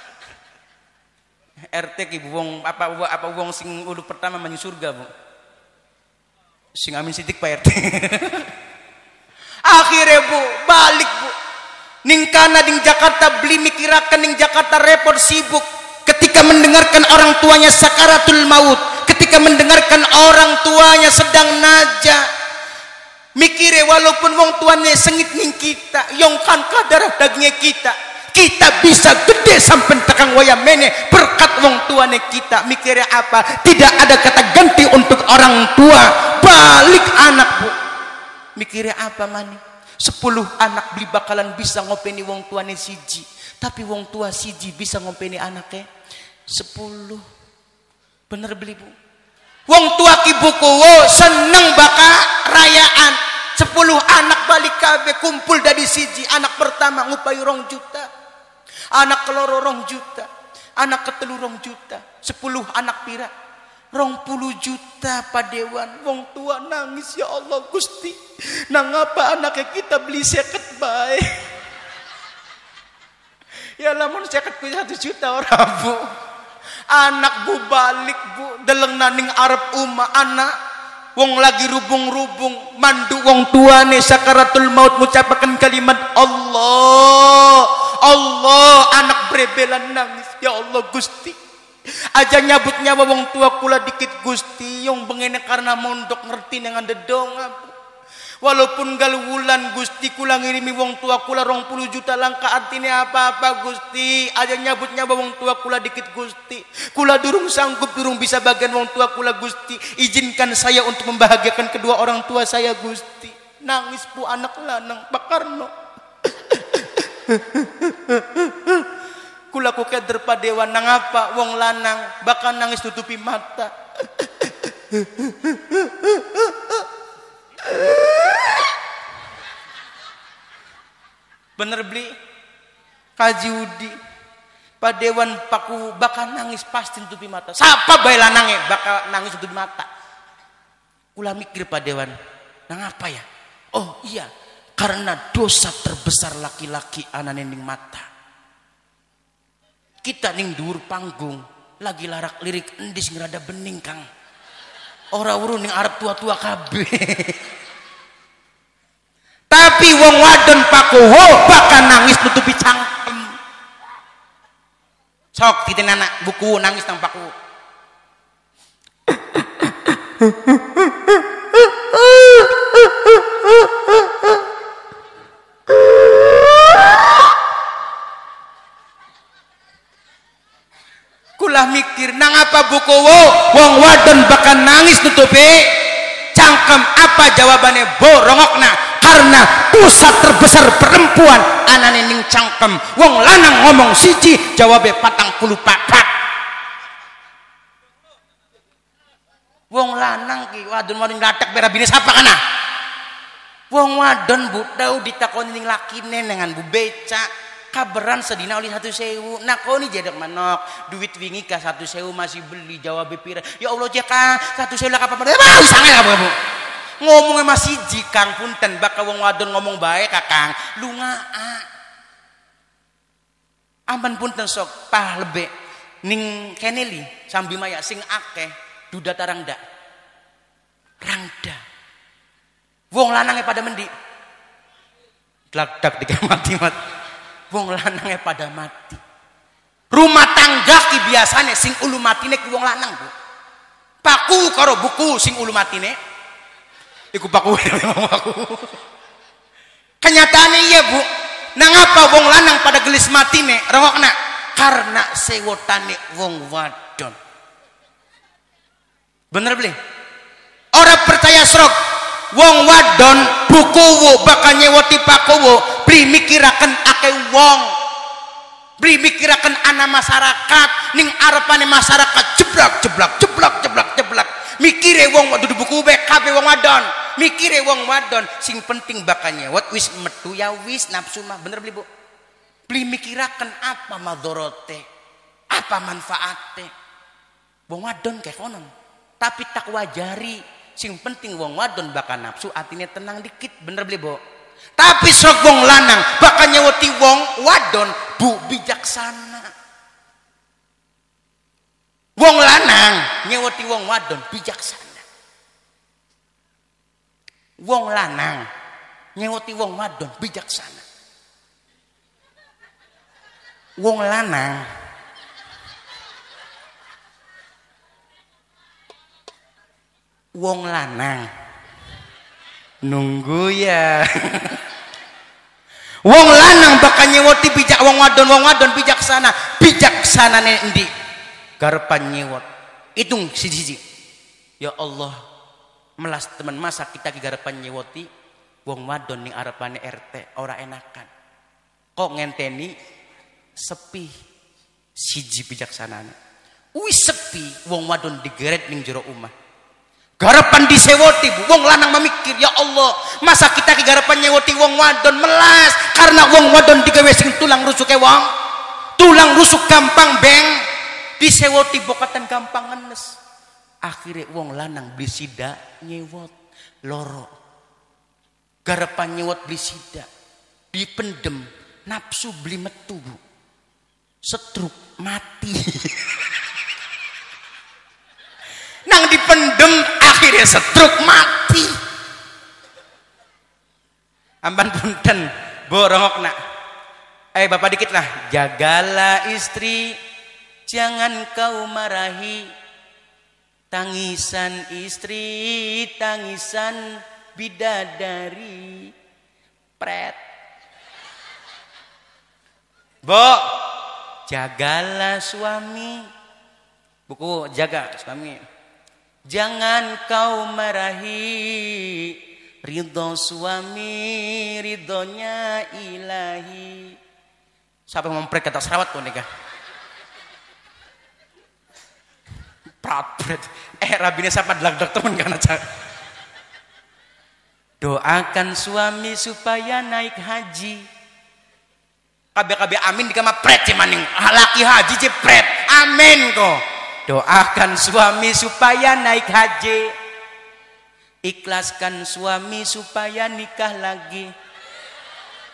R T ki wong apa apa wong sing ulu pertama menuju surga bu sing amin sidik Pak R T akhirnya bu balik bu ning kana ding Jakarta beli mikirakan ning Jakarta repot sibuk ketika mendengarkan orang tuanya sakaratul maut ketika mendengarkan orang tuanya sedang naja mikire walaupun wong tuanya sengit ning kita yongkan kadar dagingnya kita kita bisa gede sampai tekang wayamene berkat wong tuanya kita mikire apa tidak ada kata ganti untuk orang tua balik anak bu mikire apa mani sepuluh anak beli bakalan bisa ngopeni wong tuane siji tapi wong tua siji bisa ngopeni anaknya sepuluh bener beli bu wong tua kibuku wo seneng baka rayaan sepuluh anak balik kabeh kumpul dari siji anak pertama ngupai rong juta anak keloro rong juta anak ketelu rong juta sepuluh anak pira rong puluh juta padewan wong tua nangis ya Allah Gusti nang apa anaknya kita beli seket baik ya lamun seket ku satu juta orang bu anak bu balik bu deleng naning Arab umma anak wong lagi rubung-rubung mandu wong tuane sakaratul maut mengucapkan kalimat Allah Allah anak berebelan nangis ya Allah Gusti aja nyabut nyawa wong tua kula dikit Gusti yang bengene karena mondok ngerti dengan dedonga walaupun gal wulan Gusti kula ngirimi wong tua kula rong puluh juta langka artinya apa-apa Gusti aja nyabut nyawa wong tua kula dikit Gusti kula durung sanggup durung bisa bagian wong tua kula Gusti izinkan saya untuk membahagiakan kedua orang tua saya Gusti nangis bu anak lanang Pak Karno kula ku keder padewan nang apa wong lanang bakal nangis tutupi mata bener beli kaji udi padewan paku bakal nangis pasti tutupi mata siapa bae lanange bakal nangis tutupi mata kula mikir padewan nang apa ya oh iya karena dosa terbesar laki-laki anane ning mata kita ning dhuwur panggung lagi larak lirik endis ngerada bening Kang Ora urun ning arep tua-tua kabeh. Tapi wong wadon pakowo bakal nangis nutupi cangkem. Sok titen anak buku nangis nang pakowo. Kulah mikir nang apa bukowo wong wadon bakal nangis nutupi cangkem. Apa jawabannya? Borongokna, karena pusat terbesar perempuan anane ning cangkem. Wong lanang ngomong siji jawabe patang puluh papat. Wong lanang ki wadon wadon ngatek berabine sapa kana? Wong wadon bu tau ditakoni ning lakine dengan bu beca kabaran sedina oli satu sewu. Nakoni jedek manok duit wingi ka satu sewu masih beli jawab pira. Ya Allah jeka satu sewu lah apa pada wah sangat apa bu ngomongnya masih jikang punten bakal wong wadon ngomong baik kakang lunga amban punten sok pah lebe ning keneli sambil maya sing akeh duda tarang dak rangda wong lanangnya pada mendi glagdak tiga mati mati wong lanangnya pada mati. Rumah tangga ki biasane sing ulu matine ki wong lanang bu. Paku karo buku sing ulu matine. Iku paku paku. Kenyataane iya bu. Nang apa wong lanang pada gelis matine rongokna karena sewotane wong wadon. Bener beli? Orang percaya serok wong wadon bukuwo bakal nyewoti pakowo beli mikirakan ake wong beli mikirakan anak masyarakat ning arepane masyarakat jeblak jeblak jeblak jeblak jeblak mikire wong wadon buku be kabeh wong wadon mikire wong wadon sing penting bakal nyewot wis metu ya wis nafsu mah bener beli bu beli mikirakan apa madorote apa manfaate wong wadon kayak konon tapi tak wajari sing penting wong wadon bakal nafsu artinya tenang dikit bener beli bo tapi sok wong lanang bakal nyewoti wong wadon bu bijaksana wong lanang nyewoti wong wadon bijaksana wong lanang nyewoti wong wadon bijaksana wong lanang wong lanang nunggu ya wong lanang bakal nyewoti bijak wong wadon wong wadon bijaksana bijaksana endi garepan nyewot hitung siji-siji ya Allah melas teman masa kita ki garepan nyewoti wong wadon ning arepane R T ora enakan kok ngenteni sepi siji bijaksanane wis sepi wong wadon digeret ning jero omah garapan disewoti wong lanang memikir ya Allah masa kita ki garapan nyewoti wong wadon melas karena wong wadon digawe sing tulang rusuk e wong tulang rusuk gampang beng disewoti bokatan gampang ngenes akhirnya wong lanang beli sida nyewot loro garapan nyewot beli sida dipendem nafsu beli metu bu setruk mati nang dipendem akhirnya setruk mati amban punten borongokna eh bapak dikit lah jagalah istri jangan kau marahi tangisan istri tangisan bidadari pret bo jagalah suami buku jaga suami jangan kau marahi ridho suami ridhonya ilahi siapa yang memprek kata serawat tuh nikah prat eh rabine siapa delag-delag temen kan aja doakan suami supaya naik haji kabeh-kabeh amin dikama pret maning laki haji je pret amin kok doakan suami supaya naik haji ikhlaskan suami supaya nikah lagi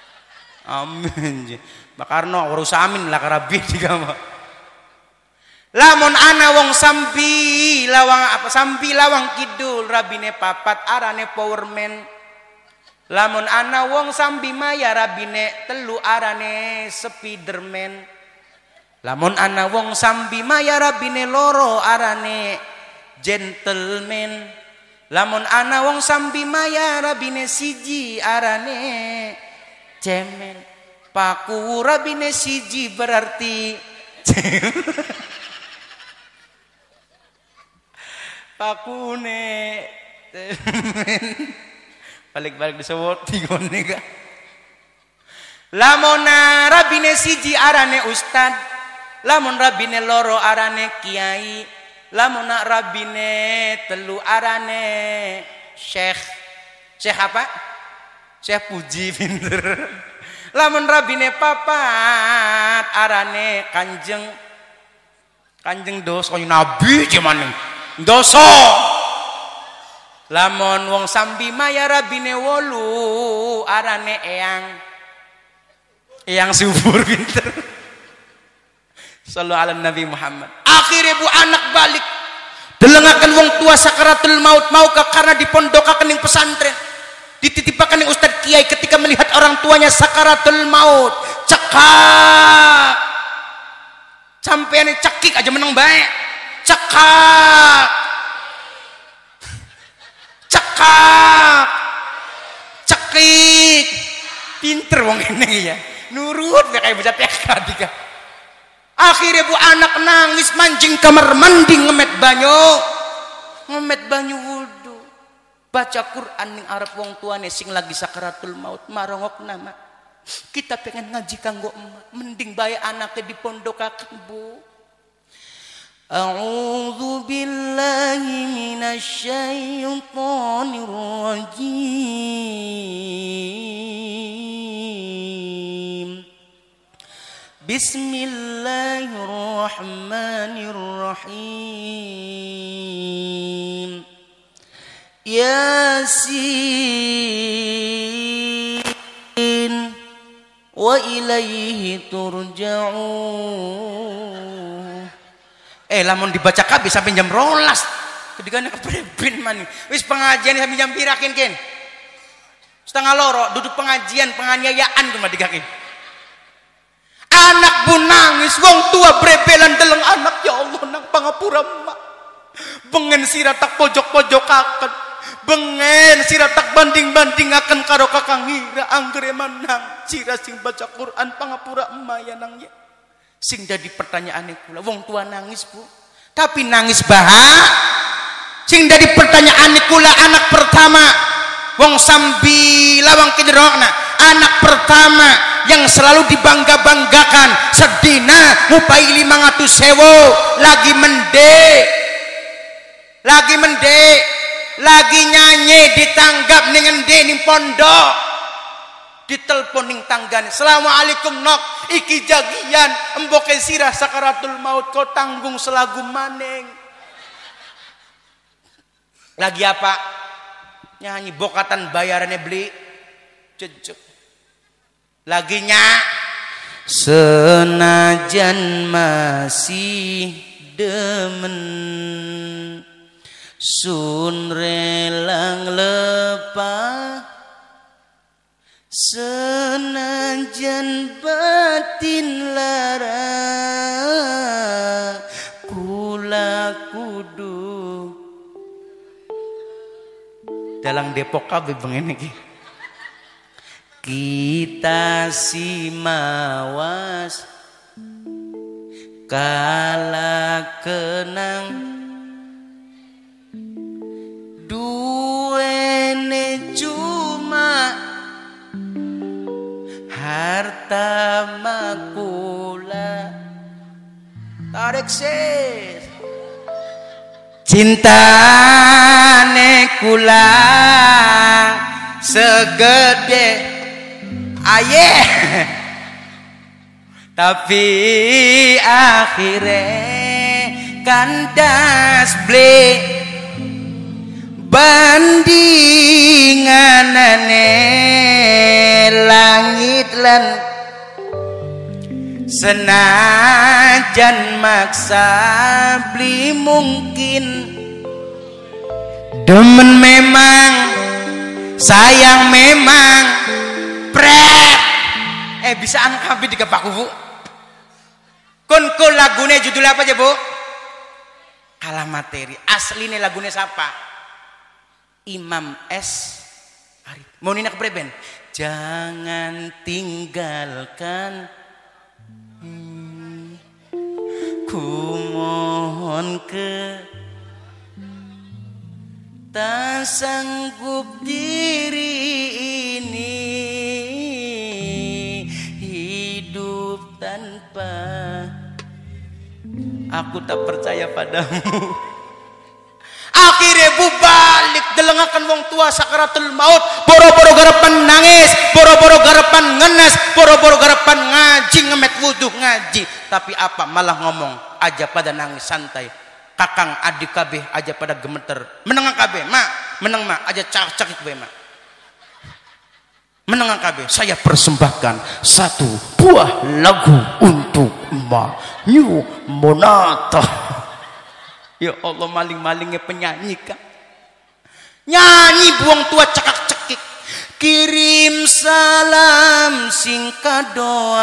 amin Pak Karno urus amin lah karabi juga mah Lamun ana wong sambi lawang apa sambi lawang kidul rabine papat arane powerman. Lamun ana wong sambi maya rabine telu arane spiderman. Lamun ana wong sambi maya rabine loro arane gentleman. Lamun ana wong sambi maya rabine siji arane cemen. Paku rabine siji berarti pakune balik-balik disebut tigone ka. Lamun rabine siji arane ustad, lamun rabine loro arane kiai, lamun rabine telu arane syekh. Syekh apa? Syekh Puji pinter. Lamun rabine papat arane kanjeng. Kanjeng dosa nabi cuman dosa. Lamun wong sambi maya rabine wolu arane eyang. Eyang subur pinter. Sallu ala Nabi Muhammad. Akhirnya bu anak balik. Delengaken wong tua sakaratul maut mau ke karena dipondokaken ning pesantren. Dititipaken ning ustad kiai ketika melihat orang tuanya sakaratul maut. Cekak. Sampeyan cekik aja meneng bae. Cekak. Cekak. Cekik. Pinter wong ini ya. Nurut kayak bocah T K tiga. Akhirnya bu anak nangis mancing kamar mandi ngemet banyu. Ngemet banyu wudu. Baca Quran ning arep wong tuane sing lagi sakaratul maut marongok nama. Kita pengen ngaji kanggo emak, mending bae anake dipondokaken bu. A'udzu billahi minasyaitonir rajim. Bismillahirrahmanirrahim. Yasin wa ilaihi turja'un. Eh lamun dibaca kabeh sampai jam rolas. Kedigane kepreben man. Wis pengajian sampai jam pirakin ken? Setengah loro duduk pengajian penganiayaan cuma digakin. Anak bu nangis wong tua brebelan deleng anak ya Allah nang pangapura mak. Bengen siratak pojok-pojokaken. Bengen siratak banding-bandingaken karo kakang hira anggere manang sira sing baca Quran pangapura emaya nang ya. Sing jadi pertanyaane kula wong tua nangis bu tapi nangis baha. Sing jadi pertanyaane kula anak pertama wong sambi lawang kidrokna anak pertama yang selalu dibangga-banggakan sedina ngupai lima ratus sewu lagi mende lagi mende lagi nyanyi ditanggap ning endi ning pondok ditelepon ning tanggane. Assalamualaikum nok iki jagian emboke sirah sakaratul maut kau tanggung selagu maning. Lagi apa? Nyanyi bokatan bayarannya beli cecek. Lagi nya senajan masih demen sun relang lepah senajan batin lara kula kudu dalang Depok kabeh bengen iki kita si mawas kala kenang duene cuma harta makula tarik ses cintane kula segede aye tapi akhirnya kandas ble bandinganane langit lan senajan maksa beli mungkin demen memang sayang memang pret eh bisa angkapi di kepaku bu kun kun lagunya judulnya apa aja bu kalah materi aslinya lagunya siapa Imam S Arif mau nina kepreben jangan tinggalkan hmm, ku mohon ke tak sanggup diri ini hidup tanpa aku tak percaya padamu akhirnya bu balik delengakan wong tua sakaratul maut boro-boro garapan nangis boro-boro garapan ngenes boro-boro garapan ngaji ngemet wudhu ngaji tapi apa malah ngomong aja pada nangis santai kakang adik kabeh aja pada gemeter menengang kabeh mak meneng mak aja cak-cakik be mak menengang kabeh saya persembahkan satu buah lagu untuk emak New Monata ya Allah maling-malingnya penyanyi kan nyanyi buang tua cekak-cekik kirim salam singkat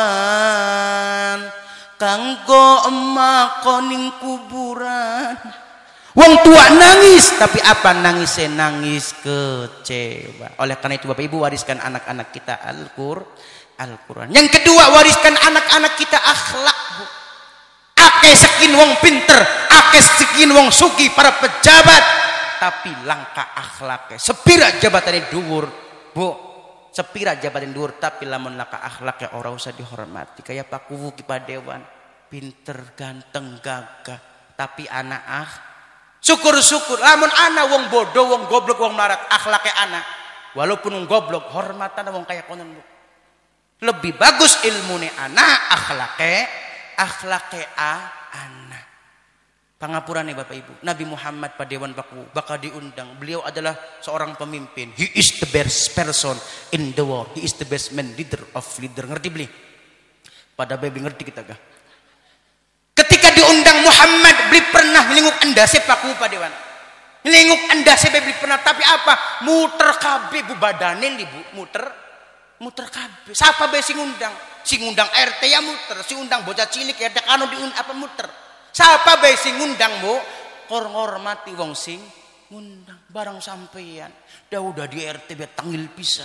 doan kanggo emak koning kuburan wong tua nangis tapi apa nangisnya nangis kecewa oleh karena itu Bapak Ibu wariskan anak-anak kita Al-Qur Al-Quran yang kedua wariskan anak-anak kita akhlak bu ake sekin wong pinter ake sekin wong sugi para pejabat tapi langka akhlaknya sepira jabatannya dhuwur bu sepira jabatan dhuwur tapi lamun langka akhlaknya orang usah dihormati kayak Pak Kuwu Kipa Dewan pinter ganteng gagah tapi anak ah syukur-syukur lamun anak wong bodoh wong goblok wong marat akhlaknya anak walaupun wong goblok hormatan wong kayak konon bu lebih bagus ilmu nih anak akhlaknya akhlaknya a anak pangapuran nih Bapak Ibu Nabi Muhammad pada Dewan Paku bakal diundang beliau adalah seorang pemimpin he is the best person in the world he is the best man leader of leader ngerti beli pada baby ngerti kita gak ketika diundang Muhammad beli pernah melinguk endase Paku pada Dewan melinguk endase beli pernah tapi apa muter kabeh bu badanin nih bu muter muter kabeh siapa be sing undang sing undang R T ya muter sing undang bocah cilik ya dekano diun apa muter siapa be sing ngundang bu kor ngormati wong sing ngundang barang sampeyan dah udah di R T be tanggil pisan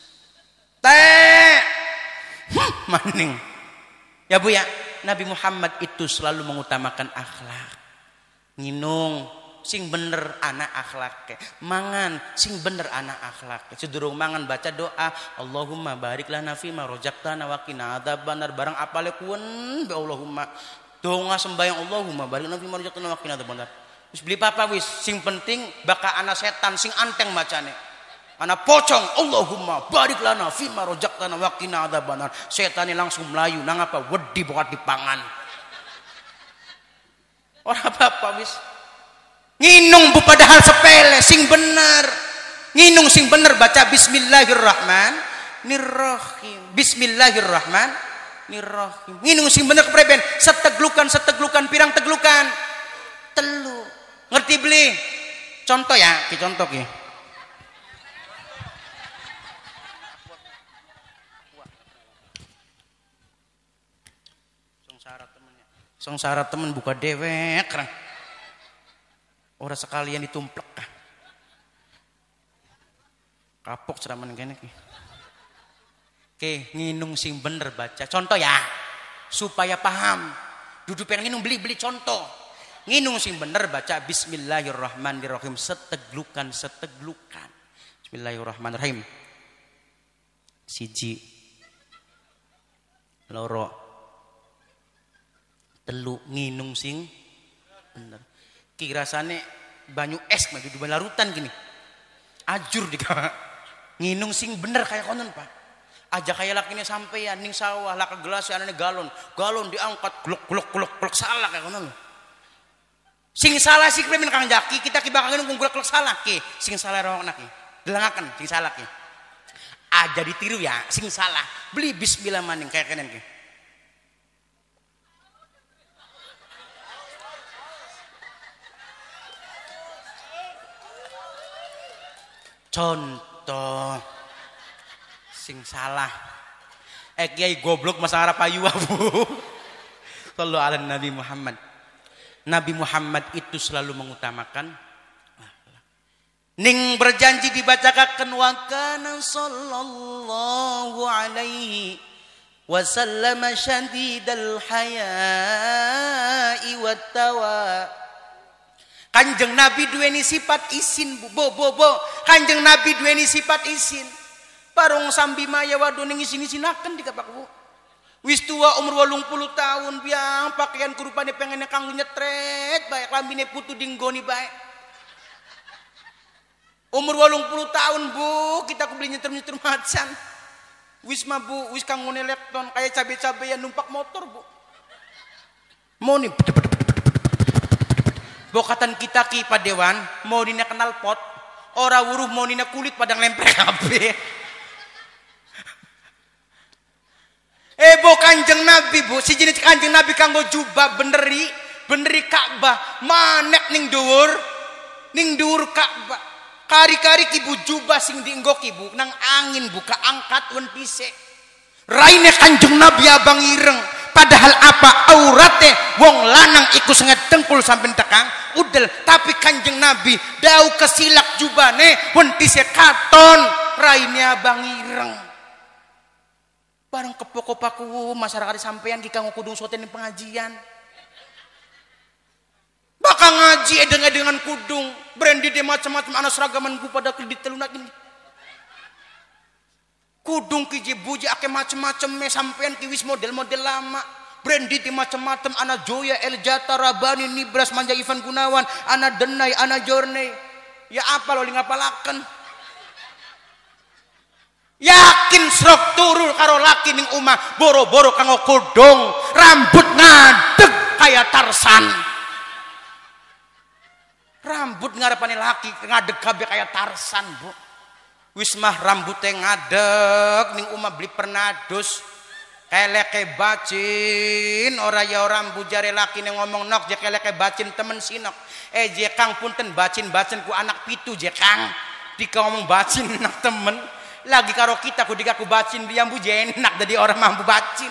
teh hmm, maning ya bu ya Nabi Muhammad itu selalu mengutamakan akhlak nginung sing bener anak akhlaknya mangan sing bener anak akhlaknya sedurung mangan baca doa Allahumma barik lana fima rojaktana wa qina adzabannar barang apale kuwen be Allahumma donga sembayang Allahumma barik lana fima rojaktana wa qina adzabannar wis beli papa wis sing penting baka anak setan sing anteng bacane anak pocong Allahumma barik lana fima rojaktana wa qina adzabannar setane langsung melayu nang apa wedi bukat dipangan ora apa-apa wis nginung bu padahal sepele sing bener nginung sing bener baca bismillahirrahmanirrahim bismillahirrahmanirrahim nginung sing bener kepreben seteglukan seteglukan pirang teglukan telu ngerti beli contoh ya ki contoh ki syarat temennya song syarat temen buka dewek kerang orang sekalian ditumplek kah kapok ceraman kene ki oke nginung sing bener baca contoh ya supaya paham duduk pengen nginung beli beli contoh nginung sing bener baca bismillahirrahmanirrahim seteglukan seteglukan bismillahirrahmanirrahim siji loro telu nginung sing bener kirasane banyu es mah di larutan gini ajur di nginung sing bener kayak konon pak aja kayak lakinya sampeyan ning sawah laka gelas anane galon galon diangkat gluk gluk gluk gluk salah kayak konon sing salah sih kremen kang jaki kita ki bakal nunggu gluk gluk salah ki sing salah rawak ki delangaken sing salah ki aja ditiru ya sing salah beli bismillah maning kayak kenen ki Contoh sing salah. Eh kiai goblok masa arah payu Bu. Sallu ala Nabi Muhammad. Nabi Muhammad itu selalu mengutamakan ning berjanji dibacakan wa kana sallallahu alaihi wasallam syadidal haya'i wat tawa. Kanjeng Nabi duweni sifat isin Bu. Bo bo bo. Kanjeng Nabi duweni sifat isin. Barong sambi maya wadu ning isin-isinaken dikapak Bu. Wis tua umur wolung puluh tahun biang pakaian kurupane pengennya kanggo nyetret bae lambine putu dinggoni bae. Umur wolung puluh tahun Bu, kita ku beli nyeter-nyeter macan. Wis mah Bu, wis kanggo nelekton kayak cabe-cabean numpak motor Bu. Mau nih bokatan kita ki padewan mau dina kenal pot ora wuruh mau dina kulit padang lempar kabeh. Eh bo Kanjeng Nabi Bu, si jenis Kanjeng Nabi kanggo jubah beneri, beneri Ka'bah, manek ning dhuwur, ning dhuwur Ka'bah. Kari-kari ki Bu jubah sing dienggo ki Bu, nang angin Bu kaangkat wen pisik. Raine Kanjeng Nabi abang ireng, padahal apa aurate wong lanang iku senget dengkul sampai tekang udel, tapi Kanjeng Nabi dau kesilak jubane wen pisik katon, raine abang ireng. Barang kepoko-paku masyarakat sampean ki kanggo kudung soten ning pengajian. Bakal ngaji edeng dengan kudung, brandy de macam-macam ana seragaman ku pada kredit telunak ini. Kudung ki je buji ake macam-macam me sampean ki wis model-model lama. Brandy de macam-macam ana Joya Eljata Rabani Nibras Manja Ivan Gunawan, ana Denai, ana Jorne. Ya apa lo ngapalaken? Yakin srok turul karo laki ning umah boro-boro kanggo kudung rambut ngadeg kaya Tarsan. Rambut ngarepane laki ngadeg kabeh kaya Tarsan Bu. Wis mah rambute ngadeg ning umah beli pernados keleke bacin ora ya ora mbujare laki ning ngomong nok je keleke bacin temen sinok. Eh je Kang punten bacin-bacin ku anak pitu je Kang. Dika ngomong bacin nak temen lagi karo kita kudika ku bacin dia bu enak jadi orang mampu bacin.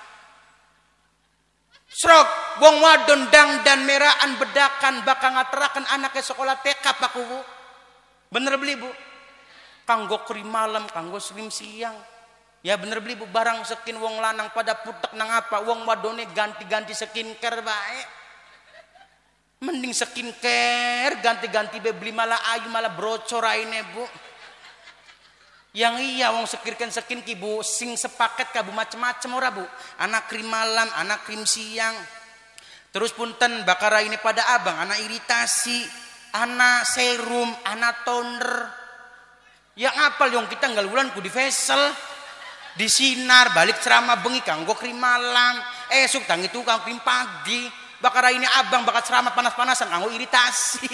Srok wong wadon dang dan meraan bedakan bakal ngaterakan anaknya sekolah T K Pak Bu. Bener beli Bu. Kanggo krim malam, kanggo slim siang. Ya bener beli Bu, barang skin wong lanang pada putek nang apa wong wadone ganti-ganti skincare bae. Mending skincare ganti-ganti be beli malah ayu malah brocor raine Bu. Yang iya wong sekirkan sekin ki Bu sing sepaket ka Bu macem-macem ora Bu. Anak krim malam, anak krim siang. Terus punten bakara ini pada abang, anak iritasi, anak serum, anak toner. Ya ngapal yang kita nggal bulan ku di facial, di sinar balik ceramah bengi kanggo krim malam. Esuk tangi tukang krim pagi. Bakara ini abang bakal ceramah panas-panasan kanggo iritasi.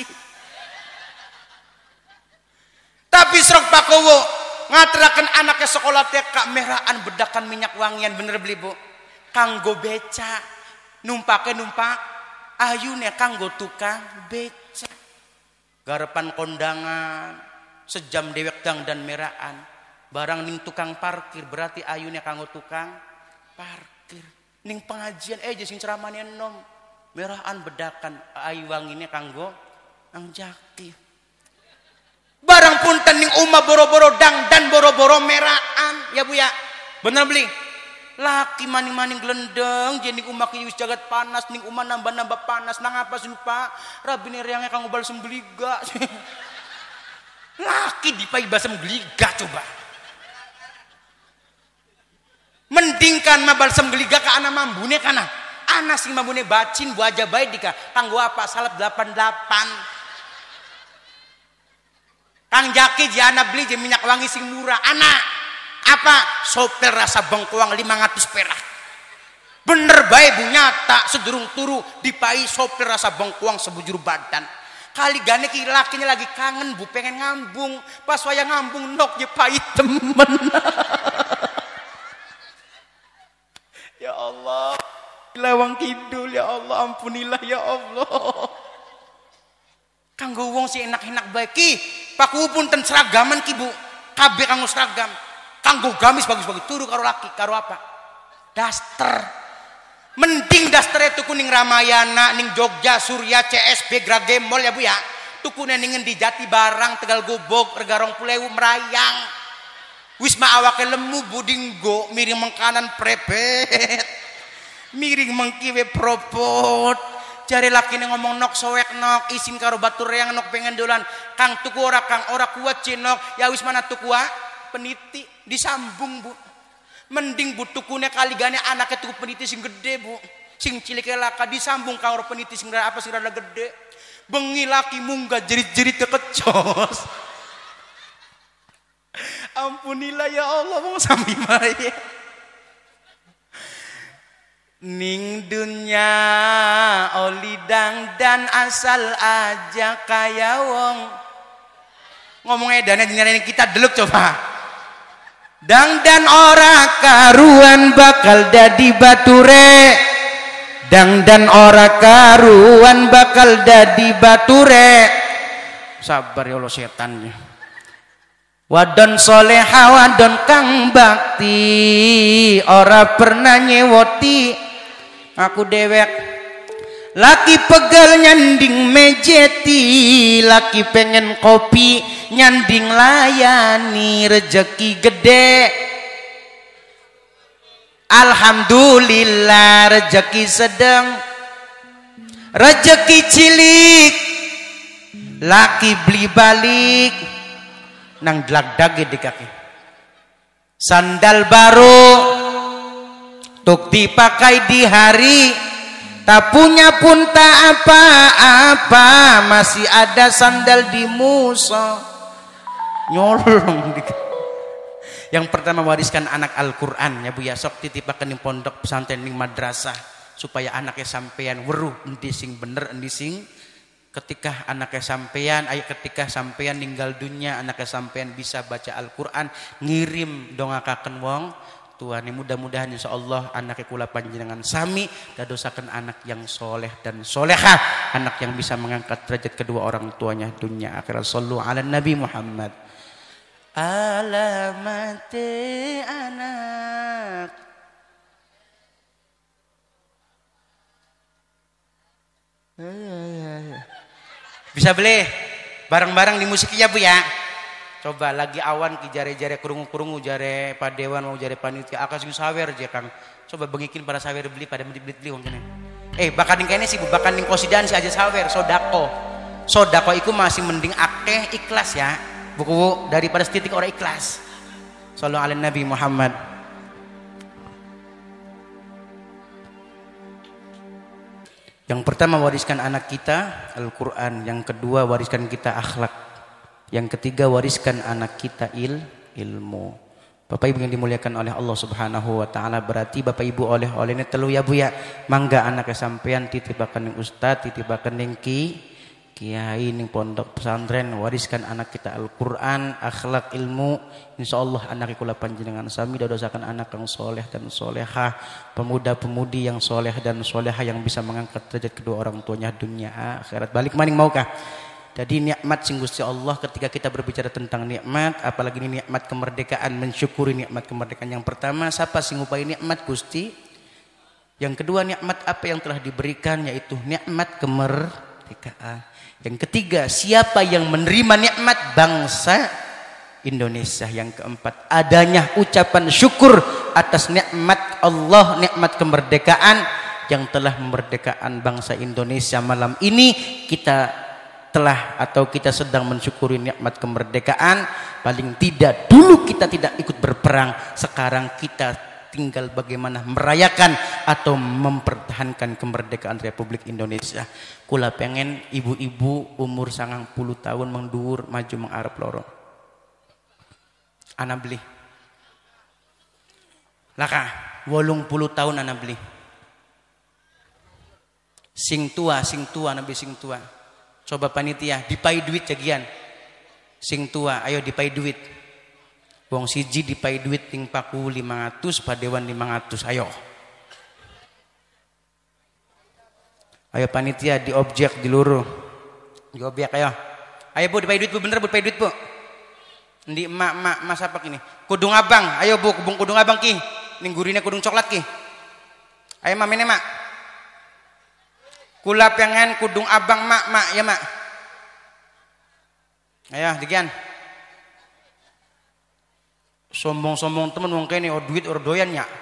Tapi serok Pakowo ngaterakan anaknya sekolah T K meraan bedakan minyak wangian bener beli Bu. Kanggo beca numpake numpak ayune kanggo tukang beca. Garepan kondangan sejam dewek dang dan meraan barang ning tukang parkir berarti ayune kanggo tukang parkir. Ning pengajian eh sing ceramane enom meraan bedakan ayu wangine kanggo ang jaki. Barang punten ning umah boro-boro dang dan boro-boro meraan ya Bu ya. Bener beli. Laki maning-maning glendeng jadi umah ki wis jagat panas ning umah nambah-nambah panas nang apa sih Pak? Rabine reange kanggo balsem gliga. Laki dipai balsem gliga coba. Mending kan mah balsem gliga ka ana mambune kana. Ana sing mambune bacin bu aja bae dika kanggo apa salep delapan delapan. Kang Jaki jana beli je minyak wangi sing murah. Anak apa sopir rasa bengkoang lima ratus perak. Bener bae Bu nyata sedurung turu dipai sopir rasa bengkoang sebujur badan. Kali gane ki lakinya lagi kangen Bu pengen ngambung. Pas waya ngambung nok je pai temen. Ya Allah. Lawang kidul ya Allah ampunilah ya Allah. Kanggo wong si enak-enak bae ki paku punten seragaman ki Bu, kabeh kanggo seragam, kanggo gamis bagus-bagus turu karo laki karo apa daster. Mending daster itu kuning Ramayana ning Jogja Surya C S B Grage Mall ya Bu ya, tukune ning di Jati Barang Tegal Gobok rega rong puluh ewu merayang. Wisma awake lemu budinggo miring mengkanan prepet miring mengkiwe propot. Jare laki ngomong nok soek nok isin karo batu reang nok pengen dolan kang tuku ora kang ora kuat cinok ya wis mana tuku peniti disambung Bu. Mending Bu tukune kaligane anaknya tuku peniti sing gede Bu, sing cilik laka disambung karo peniti sing apa sing rada gede. Bengi laki munggah jerit-jerit kekecos. Ampunilah ya Allah mau sami maya. Ning dunya oli dangdan asal aja kaya wong. Ngomong edannya dinyarin kita deluk coba. Dangdan ora karuan bakal dadi bature. Dangdan ora karuan bakal dadi bature. Sabar ya Allah setannya. Wadon soleha wadon kang bakti ora pernah nyewoti. Aku dewek laki pegel nyanding mejeti, laki pengen kopi nyanding layani rejeki gede. Alhamdulillah rejeki sedang, rejeki cilik laki beli balik nang dlag-dage di kaki. Sandal baru tuk dipakai di hari, tak punya pun tak apa-apa, masih ada sandal di muso nyolong. Yang pertama wariskan anak Al-Quran ya Bu ya, sok titipaken ning pondok pesantren ning madrasah supaya anaknya sampean weruh endi sing bener endi sing ketika anaknya sampean ayo ketika sampean ninggal dunia anaknya sampean bisa baca Al-Quran ngirim dongakaken wong Tuhan. Mudah-mudahan insya Allah anaknya kula panjenengan sami dadosaken anak yang soleh dan solehah, anak yang bisa mengangkat derajat kedua orang tuanya dunia akhirat. Sallu ala Nabi Muhammad. Alamate anak bisa beli barang-barang di musiknya Bu ya. Coba lagi awan ki jare-jare kurungu-kurungu jare padewan mau jare panitia akan sing sawer je Kang. Coba bengikin para sawer beli pada beli-beli wong kene. Eh bahkan ning kene sih Bu, bahkan ning kosidan si aja sawer sodako. Sodako iku masih mending akeh ikhlas ya. Buku daripada setitik orang ikhlas. Sallallahu alaihi Nabi Muhammad. Yang pertama wariskan anak kita Al-Quran, yang kedua wariskan kita akhlak. Yang ketiga wariskan anak kita il ilmu. Bapak Ibu yang dimuliakan oleh Allah Subhanahu wa taala, berarti Bapak Ibu oleh-olehnya telu ya Bu ya. Mangga anaknya sampean titipaken ning ustaz, titipaken ning ki kiai ning pondok pesantren, wariskan anak kita Al-Qur'an, akhlak, ilmu. Insyaallah anak kula panjenengan sami dadosaken anak yang soleh dan solehah, pemuda-pemudi yang soleh dan solehah yang bisa mengangkat derajat kedua orang tuanya dunia akhirat. Balik maning maukah? Jadi nikmat sing Gusti Allah ketika kita berbicara tentang nikmat, apalagi ini nikmat kemerdekaan, mensyukuri nikmat kemerdekaan. Yang pertama, siapa sing ngupai nikmat Gusti? Yang kedua, nikmat apa yang telah diberikan, yaitu nikmat kemerdekaan. Yang ketiga, siapa yang menerima nikmat? Bangsa Indonesia. Yang keempat, adanya ucapan syukur atas nikmat Allah, nikmat kemerdekaan yang telah memerdekakan bangsa Indonesia. Malam ini kita telah atau kita sedang mensyukuri nikmat kemerdekaan. Paling tidak dulu kita tidak ikut berperang, sekarang kita tinggal bagaimana merayakan atau mempertahankan kemerdekaan Republik Indonesia. Kula pengen ibu-ibu umur sangang puluh tahun mengduur maju mengarep loro ana beli laka wolung puluh tahun ana beli sing tua sing tua nabi sing tua. Coba panitia dipai duit jagian sing tua, ayo dipai duit. Wong siji dipai duit ting paku lima ratus, padewan lima ratus. Ayo. Ayo panitia di objek di luruh. Di objek ayo. Ayo Bu, dipakai duit Bu, bener Bu, dipakai duit Bu. Di emak emak mas apa kini? Kudung abang, ayo Bu, kebung kudung abang ki. Ning gurine kudung coklat ki. Ayo mak mene mak. Kula pengen kudung abang mak mak ya mak. Ayo dikian. Sombong-sombong temen wong kene or duit or doyan nya.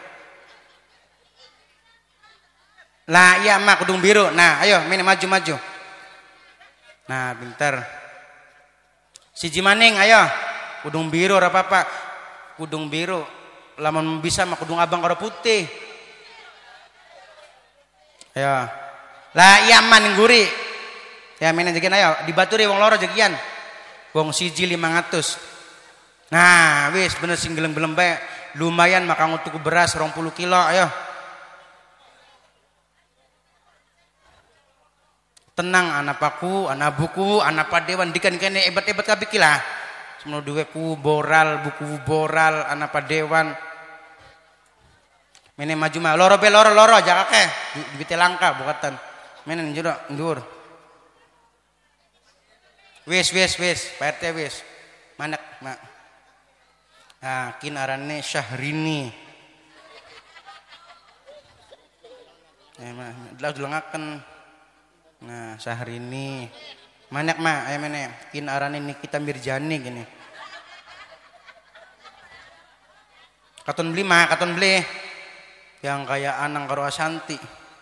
Lah iya mak kudung biru. Nah, ayo mene maju-maju. Nah, pintar. Siji maning ayo. Kudung biru ora apa-apa. Kudung biru. Lamun bisa mah kudung abang karo putih. Ayo. Lah iya man ngguri. Ya mene jegian ayo dibaturi wong loro jegian. Wong siji lima ratus. Nah, wis bener sing gelem-gelem bae. Lumayan makang tuku beras rong puluh kilo ayo. Tenang anak paku, anak buku, anak padewan dikan kene hebat-hebat kabeh ki lah. Semono duweku boral, buku boral, anak padewan. Mene maju mah loro be loro loro aja kakek. Duwite langka bukatan. Mene njero ndur. Wis wis wis, P R T wis. Manek, Mak. Nah, kin arane Syahrini. Eh mah, lah dulangaken. Nah, Syahrini. Manek mah aya mene. Kin arane Nikita Mirjani gini. Katon beli mah, katon beli. Yang kayak Anang karo Asanti.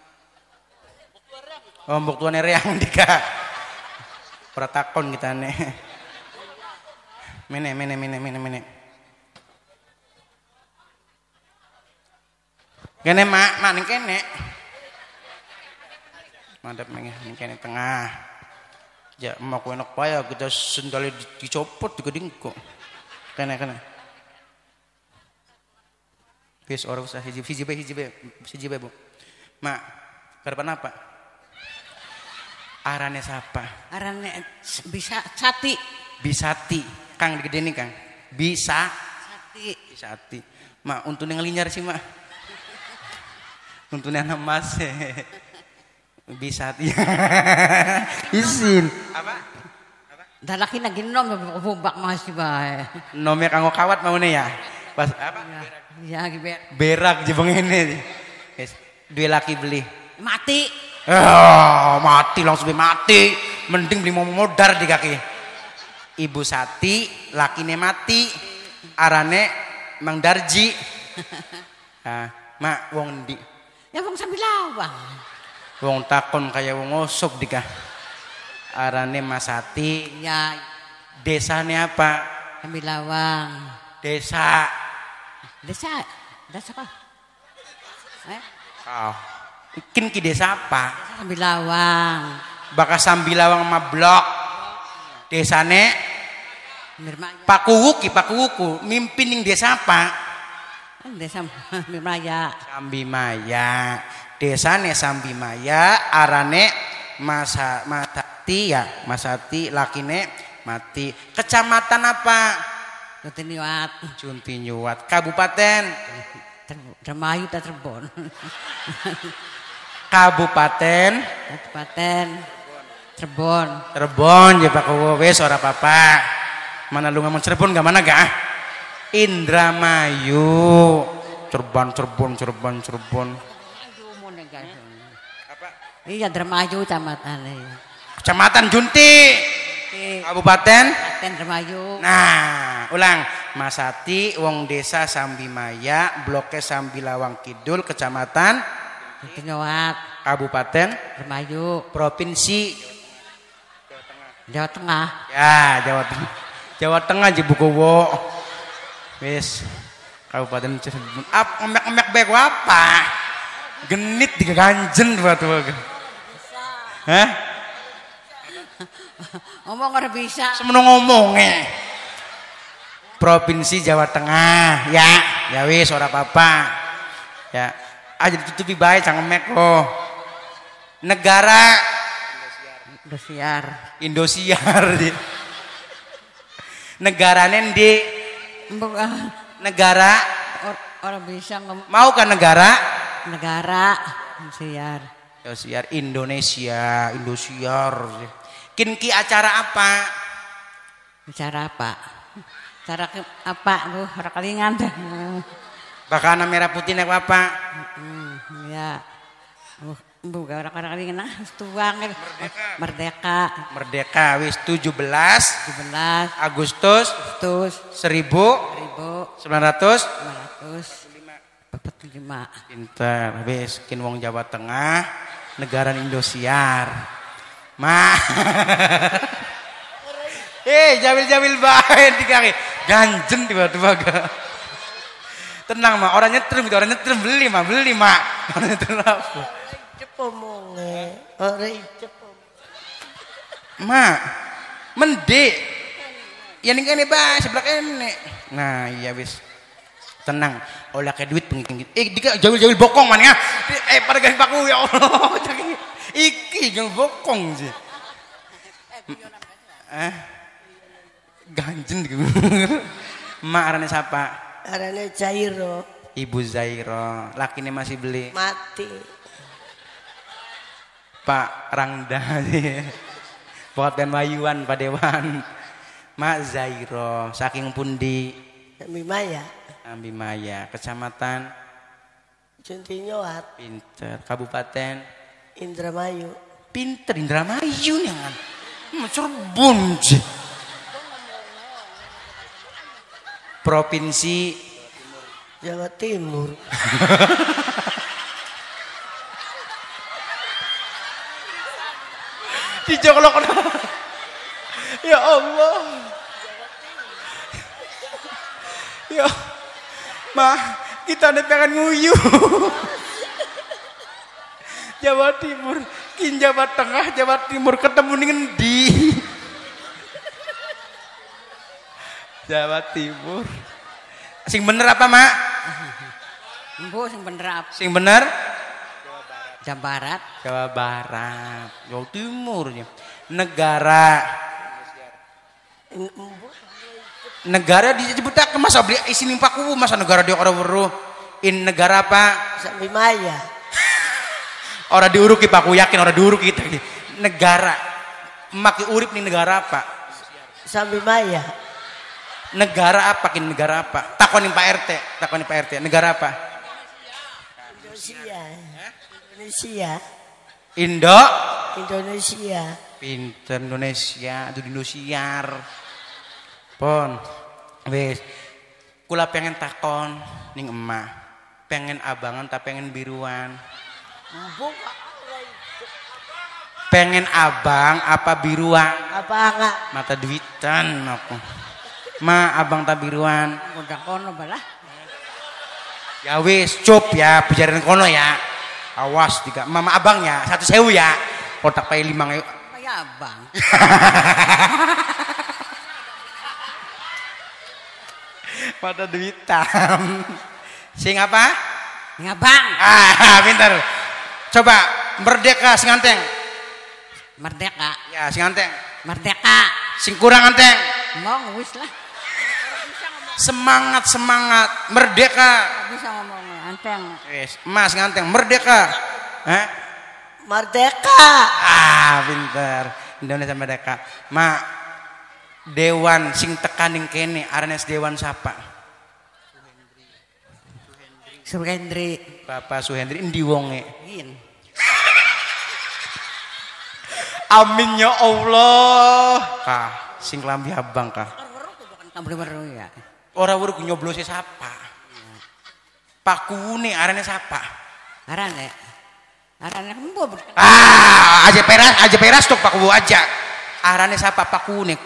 Oh, mbok tuane reang dika. Ora takon kita nih. Mene mene mene mene mene. Kene mak, mak ning kene. Madap mengi ning kene tengah. Ya emak ku enak paya kita sendale dicopot digeding kok. Kene kene. Wis ora usah hiji hiji bae hiji bae hiji bae Bu. Mak, karepan apa? Arane siapa? Arane bisa Sati. Bisati. Kang digede nih Kang. Bisa Sati. Bisati. Mak untune ngelinyar sih Mak. Untune anak Mas. Bisati. Isin. Apa? Apa? Dalaki lagi nom bubak masih bae. Nome kanggo kawat maune ya. Pas apa? Ya gibe. Berak jebeng ini. Wis, duwe laki beli. Mati. Oh, mati langsung mati. Mending beli modar di kaki. Ibu Sati, lakine mati. Arane Mang Darji. Nah, mak wong ndi? Ya wong Sambilawang. Wong takon kaya wong ngosok dikah. Arane Mas Sati. Ya. Desane apa? Sambilawang. Desa. Desa. Desa apa? Eh? Oh. Ikin ki desa apa? Sambilawang. Bakas Sambilawang sama blok. Desane Mirmaya. Pakuwuki, Pakuwuku. Mimpin ning desa apa? Desa Mirmaya. Sambimaya. Desane Sambimaya, arane Masa Matati ya, Masati lakine mati. Kecamatan apa? Juntinyuat. Juntinyuat. Kabupaten Dramayu ta Cirebon. Kabupaten Kabupaten Cirebon. Cirebon ya Pak wis ora apa-apa. Mana lu ngomong Cirebon gak mana gak? Indramayu. Cirebon Cirebon Cirebon Cirebon. Apa? Iya Dramayu kecamatan. Kecamatan Junti. Kabupaten Kabupaten Dramayu. Nah, ulang. Masati wong desa Sambimaya, bloke Sambilawang Kidul, kecamatan Juntinyuat. Kabupaten Dramayu. Provinsi Jawa Tengah. ya Jawa Tengah. Jawa Tengah Jibukowo. Wis Kabupaten Cirebon. Ap emek-emek bae apa? Genit diganjen buat-buat. Hah? Ngomong ora bisa. Semono ngomongnya. Provinsi Jawa Tengah, ya, ya wis ora apa-apa. Ya, aja ditutupi bae cangemek kok. Negara Indosiar. Indosiar. Negarane ndi? Negara Orang bisa ngomong. mau kan negara? Negara Indosiar. Indosiar Indonesia, Indosiar. Kin ki acara apa? Bicara apa? Cara ke, apa bu? Rakalingan dah. Bakana merah putih nek apa? Hmm, ya. Bu, bu gak rakalingan ah tuang kan. Merdeka. Merdeka wis tujuh belas tujuh belas Agustus Agustus seribu sembilan ratus sembilan ratus empat puluh lima. Pinter wis kin wong Jawa Tengah negara Indosiar. Mah. Eh, jawil-jawil bae dikaki. Ganjen tiba-tiba ga. Tenang, Mak. Orang nyetrum itu, orang nyetrum beli, Mak. Beli, Mak. Orang nyetrum apa? Cepomonge. Ora cepom. Mak. Mendek. Ya ning kene bae, sebelah kene. Nah, iya wis. Tenang. Olah ke duit pengking. Eh, dika jawil-jawil bokong man ya. Eh, pada gawe paku ya Allah. Iki jawil bokong sih. Eh. Ganjen gitu. Mak arane siapa? Arane Zairo. Ibu Zairo. Lakine masih beli. Mati. Pak Rangda. Buat dan Wayuan Pak Dewan. Mak Zairo. Saking pundi? Nabi Maya. Nabi Maya. Kecamatan Juntinyoat. Pinter. Kabupaten Indramayu. Pinter Indramayu nih kan. Hmm, Cirebon. Provinsi Jawa Timur. Dijoklok. Ya Allah. Ya. Mah, kita ada pengen nguyu. Jawa Timur, kin Jawa Tengah, Jawa Timur ketemu dengan di Jawa Timur. Sing bener apa, Mak? Bu sing bener apa? Sing bener? Jawa Barat. Jawa Barat. Jawa Timur ya. Negara. Negara disebut ke masa beli isi nimpaku masa negara dia orang weruh. In negara apa? Nabi Maya. Orang diuruki Pak, aku yakin orang diuruki kita. Negara. Maki urip nih negara apa? Nabi Maya. Negara apa? Kin negara apa? Takonin Pak R T, takonin Pak R T. Negara apa? Indonesia. Indonesia. Indo. Indonesia. Pinter Indonesia, itu Indosiar. Pon. Wes. Kula pengen takon ning emak. Pengen abangan tak pengen biruan. Pengen abang apa biruan? Apa enggak? Mata duitan aku. Ma abang tak biruan. Udah kono balah. Ya wis, cop ya, biarin kono ya. Awas tiga, mama abang ya, satu sewu ya. Kotak pay lima ngew. Kayak abang. Mata duitan. Sing apa? Ngabang. Ah, pintar. Coba merdeka sing anteng. Merdeka. Ya, sing anteng. Merdeka. Sing kurang anteng. Ngomong wis lah. Semangat semangat merdeka. Bisa ngomong anteng. Wes, Mas nganteng merdeka. Hah? Merdeka. Ah, pinter. Indonesia merdeka. Ma dewan sing tekaning kene Arnes dewan siapa? Suhendri. Bapak Suhendri endi wonge? In. Amin ya Allah. Kah, sing lambi abang kah? Kabar-kabar ya. Ora uruk nyoblose sapa? Pakune arane sapa? Arane. Arane kembo. Ah, aja peras, aja peras tok paku aja. Arane sapa pakune?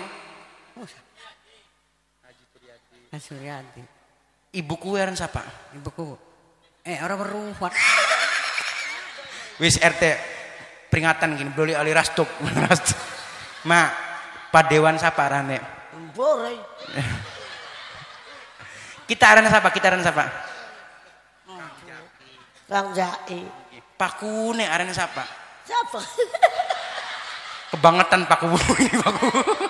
Haji Suryadi. Ibuku aran sapa? Ibuku. Eh, orang berupat. Wis R T peringatan gini beli ali rastuk. Ma, Pak Dewan sapa arane? Borai. Kita arane sapa? Kita arane sapa? Kang Jai. Pakune arane sapa? Siapa? Kebangetan paku ini paku.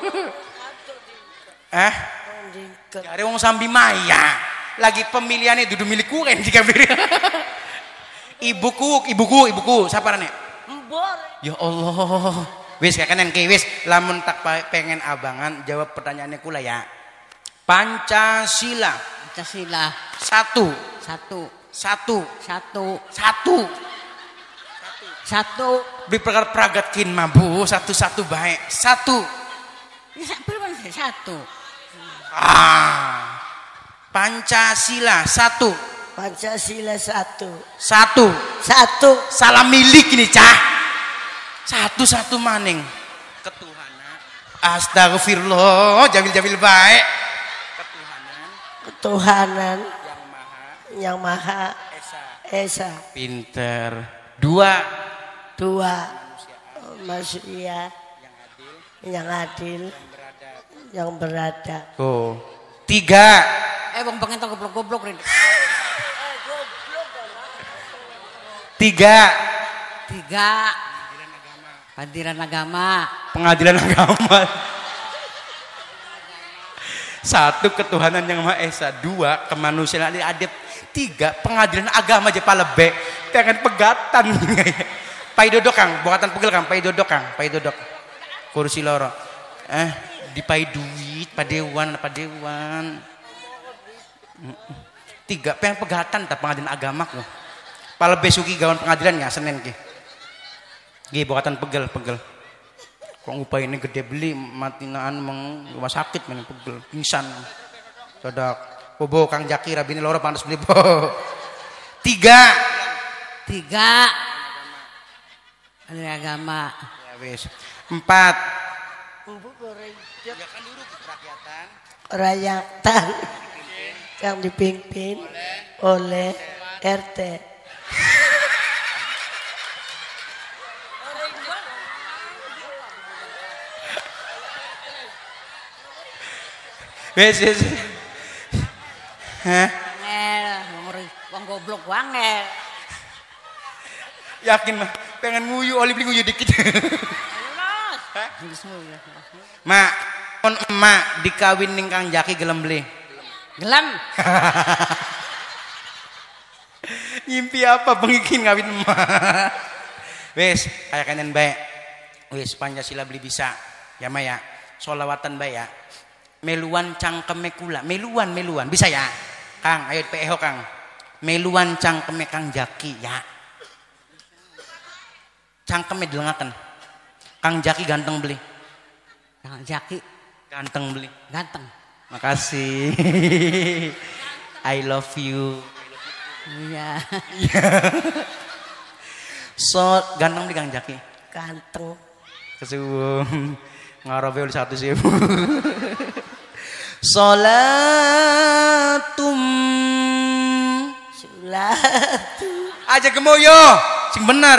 Eh? Cari wong sambi maya. Lagi pemilihannya dudu milikku kan jika beri. Ibuku, ibuku, ibuku, siapa arane? Borai. Ya Allah. Wis kakek ki wis lamun tak pengen abangan jawab pertanyaannya kula ya. Pancasila. Pancasila. Satu. Satu. Satu. Satu. Satu. Satu. Beli perkara pragatkin mabu satu-satu baik. Satu. Ya satu. Ah. Pancasila satu. Pancasila satu. Satu. Satu. Salam milik ini cah. Satu-satu maning. Ketuhanan. Astagfirullah. Jamil-jamil baik. Ketuhanan. Ketuhanan Yang maha. yang maha Esa. esa. Pinter. Dua. Dua. Manusia Yang adil. yang adil Yang beradab. yang beradab. Oh. Tiga. Eh bang pengen tau goblok-goblok Rin. Tiga. Tiga. Pengadilan agama. Pengadilan agama. Satu ketuhanan yang maha esa. Dua kemanusiaan adil. Tiga pengadilan agama aja pala be. Pengen pegatan. Pai dodok kang, buatan pegel kang, pai dodok kang, pai dodok. Kursi loro. Eh, dipai duit, padewan, padewan. Tiga pengen pegatan tak pengadilan agama ku. Pala besuki gawan pengadilan ya Senin ki. Gi buatan pegel, pegel. Kok upaya ini gede beli mati naan meng rumah sakit men pegel, pingsan. Dadak. Bobo Kang Jaki rabine loro pantes beli bo. Tiga. Tiga. Pengadilan agama. Ya wis. Empat. Ya kan dulu rakyatan. Rakyatan yang dipimpin oleh R T. Wes wes. Hah? Wangel, wong goblok wangel. Yakin mah pengen nguyu oli beli nguyu dikit. Mak, pon emak dikawin ning Kang Jaki gelem beli. Gelem. Ngimpi apa pengikin ngawin emak. Wes, kayak kanen baik. Wes Pancasila beli bisa. Ya mah ya. Solawatan baik ya. Meluan cangkeme kula. Meluan meluan bisa ya. Kang, ayo P E H O Kang. Meluan cangkeme Kang Jaki ya. Cangkeme dilengaken. Kang Jaki ganteng beli. Kang Jaki Ganteng beli. ganteng. Makasih. I love you. Iya. So ganteng beli Kang Jaki. Ganteng. Kesuwun. Ngarobe oleh satu sih. Salatum. Sulat. Aja gemoyo. Sing bener.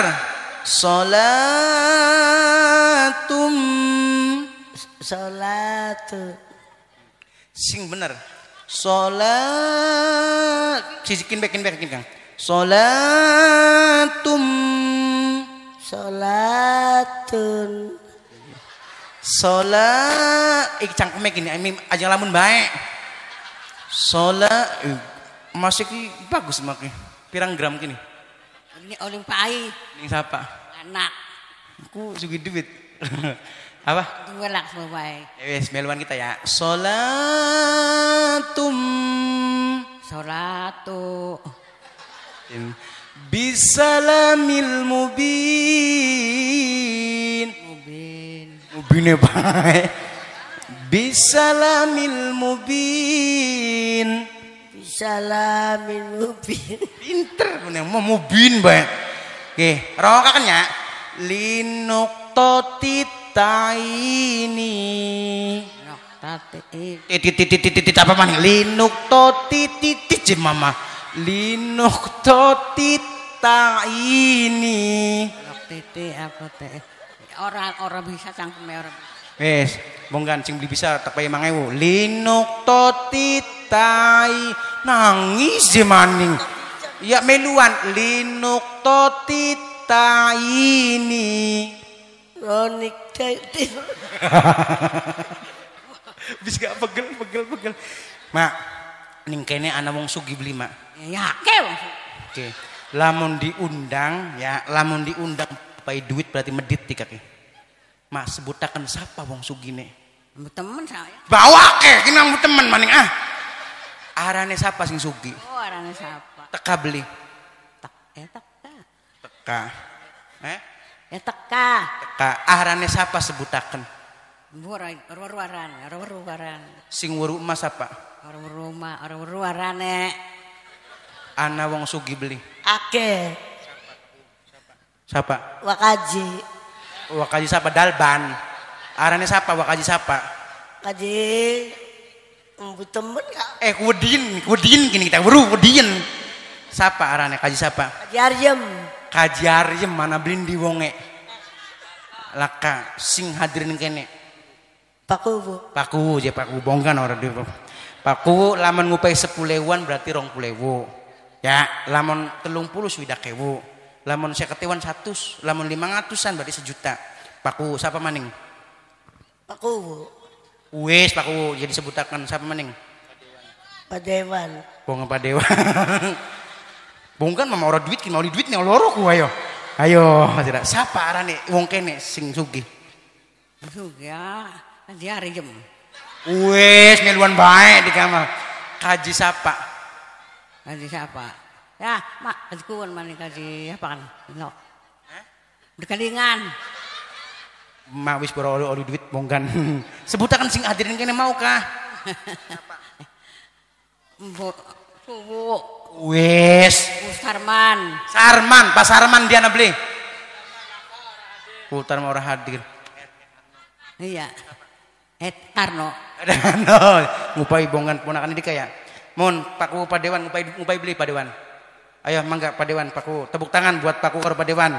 Salatum. Salatu. Sing bener. Salat. Sisikin bekin bekin Kang. Salatum. Salatun. Salat. Iki cangkeme gini aja lamun baik. Salat eh, masih ki bagus make. Pirang gram kini? Ini oling pai. Ning siapa? Anak. Aku sugi duit. Apa? Dua langsung baik. Ya wes meluan kita ya. Salatum. Salatu. Bisalamil mubin. Mubin. Mubine bae. Bisalamil mubin. Bisalamin mubin. Pinter bener mau mubin bae. Oke, rokakan ya. Linuktotita ini. Noktati. Titit titit titit apa maning? Linuktotititit je mama. Linuktotita ini. Noktiti apa teh? Orang orang bisa cangkeme orang. Wes, bonggan sing beli bisa tak payah mangewu. Linuktotitai nangis je maning. Ya meluan linuktotita ini. Ronik teh. Bis gak pegel pegel pegel. Mak, ning kene ana wong sugih beli mak. Ya ke. Oke. Lamun diundang ya, lamun diundang pai duit berarti medit tiket. mak sebutakan siapa wong sugine temen saya bawa ke kinang temen maning ah arane siapa sing sugi oh arane siapa teka beli tek ya teka teka eh ya teka teka arane siapa sebutakan burai ruwaran ruwaran sing weru emas apa rumah ruwarane ana wong sugi beli Ake. siapa Wakaji. wakaji siapa dalban arane siapa wakaji siapa Kaji. Embu temen gak? eh kuwedin kuwedin gini kita weru kuwedin siapa arane kaji siapa Kaji Aryem. kaji Aryem mana blin di wonge laka sing hadirin kene Paku bu. paku je paku bongkan orang di paku lamun ngupai sepulewan berarti rong pulewu ya lamun telung puluh swidak ewu lamun seketewan satus lamun lima ngatusan berarti sejuta paku siapa maning Paku bu. wes paku jadi sebutakan siapa maning Padewan. bong apa dewa bongkan mama orang duit mau di duit nih loro ku ayo ayo tidak siapa arane wong kene sing sugih juga dia Aryem wes meluan baik di kamar kaji siapa kaji siapa ya mak kaji kuan mana kaji apa kan no berkalingan mak wis boro oli duit bongkan sebutakan sing hadirin kene mau kah bu bu wes bu Sarman Sarman Pak Sarman dia beli putar mau orang hadir iya eh Tarno no ngupai bongkan ponakan ini kayak mon paku padewan ngupai ngupai beli padewan ayo mangga padewan paku tepuk tangan buat paku karo padewan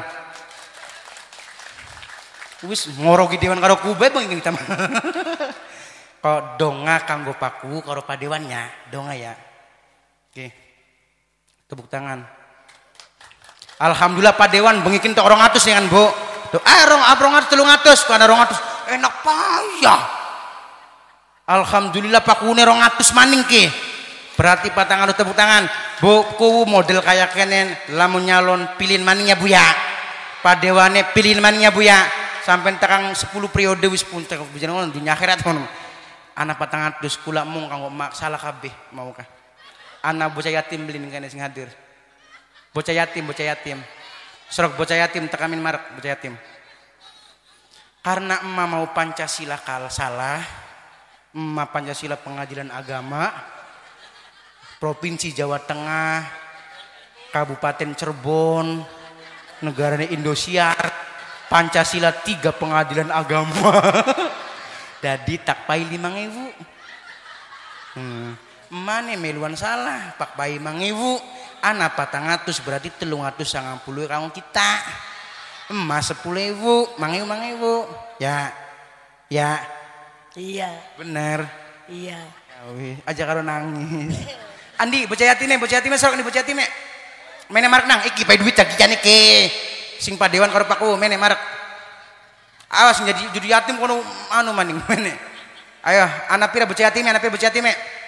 wis ngorogi dewan karo kubet bang kita mah kok donga kanggo paku karo padewannya donga ya oke tepuk tangan alhamdulillah padewan bengikin tok orang atus ya kan bu tuh ah rong rong atus telung atus kok ada rong atus enak payah alhamdulillah pakune rong atus maning ki berarti patangan lu tepuk tangan buku model kayak kenen lamun nyalon pilih maningnya bu ya padewane pilih maningnya bu ya sampai tekang sepuluh periode wis pun tekang bicara dunia akhirat ngono anak patangan dus kula mung kanggo mak salah kabeh mau kah anak bocah yatim beli kene sing hadir bocah yatim bocah yatim serok bocah yatim tekamin marek bocah yatim karena emak mau Pancasila kal salah emak Pancasila pengadilan agama Provinsi Jawa Tengah Kabupaten Cirebon negaranya Indosiar Pancasila tiga pengadilan agama jadi tak pai lima ngewu hmm. mana meluan salah pak pai mangewu anak patang atus berarti telung atus sangang puluh kamu kita emas sepuluh ewu mangewu mangewu ya ya Iya. bener Iya. ya, aja karo nangis Andi bocah yatim bocah yatim sok nih bocah yatim mene marek nang iki pai duit lagi jane ke sing padewan karo paku mene marek awas jadi jadi yatim kono anu maning mene ayo anak pira bocah yatim anak pira bocah yatim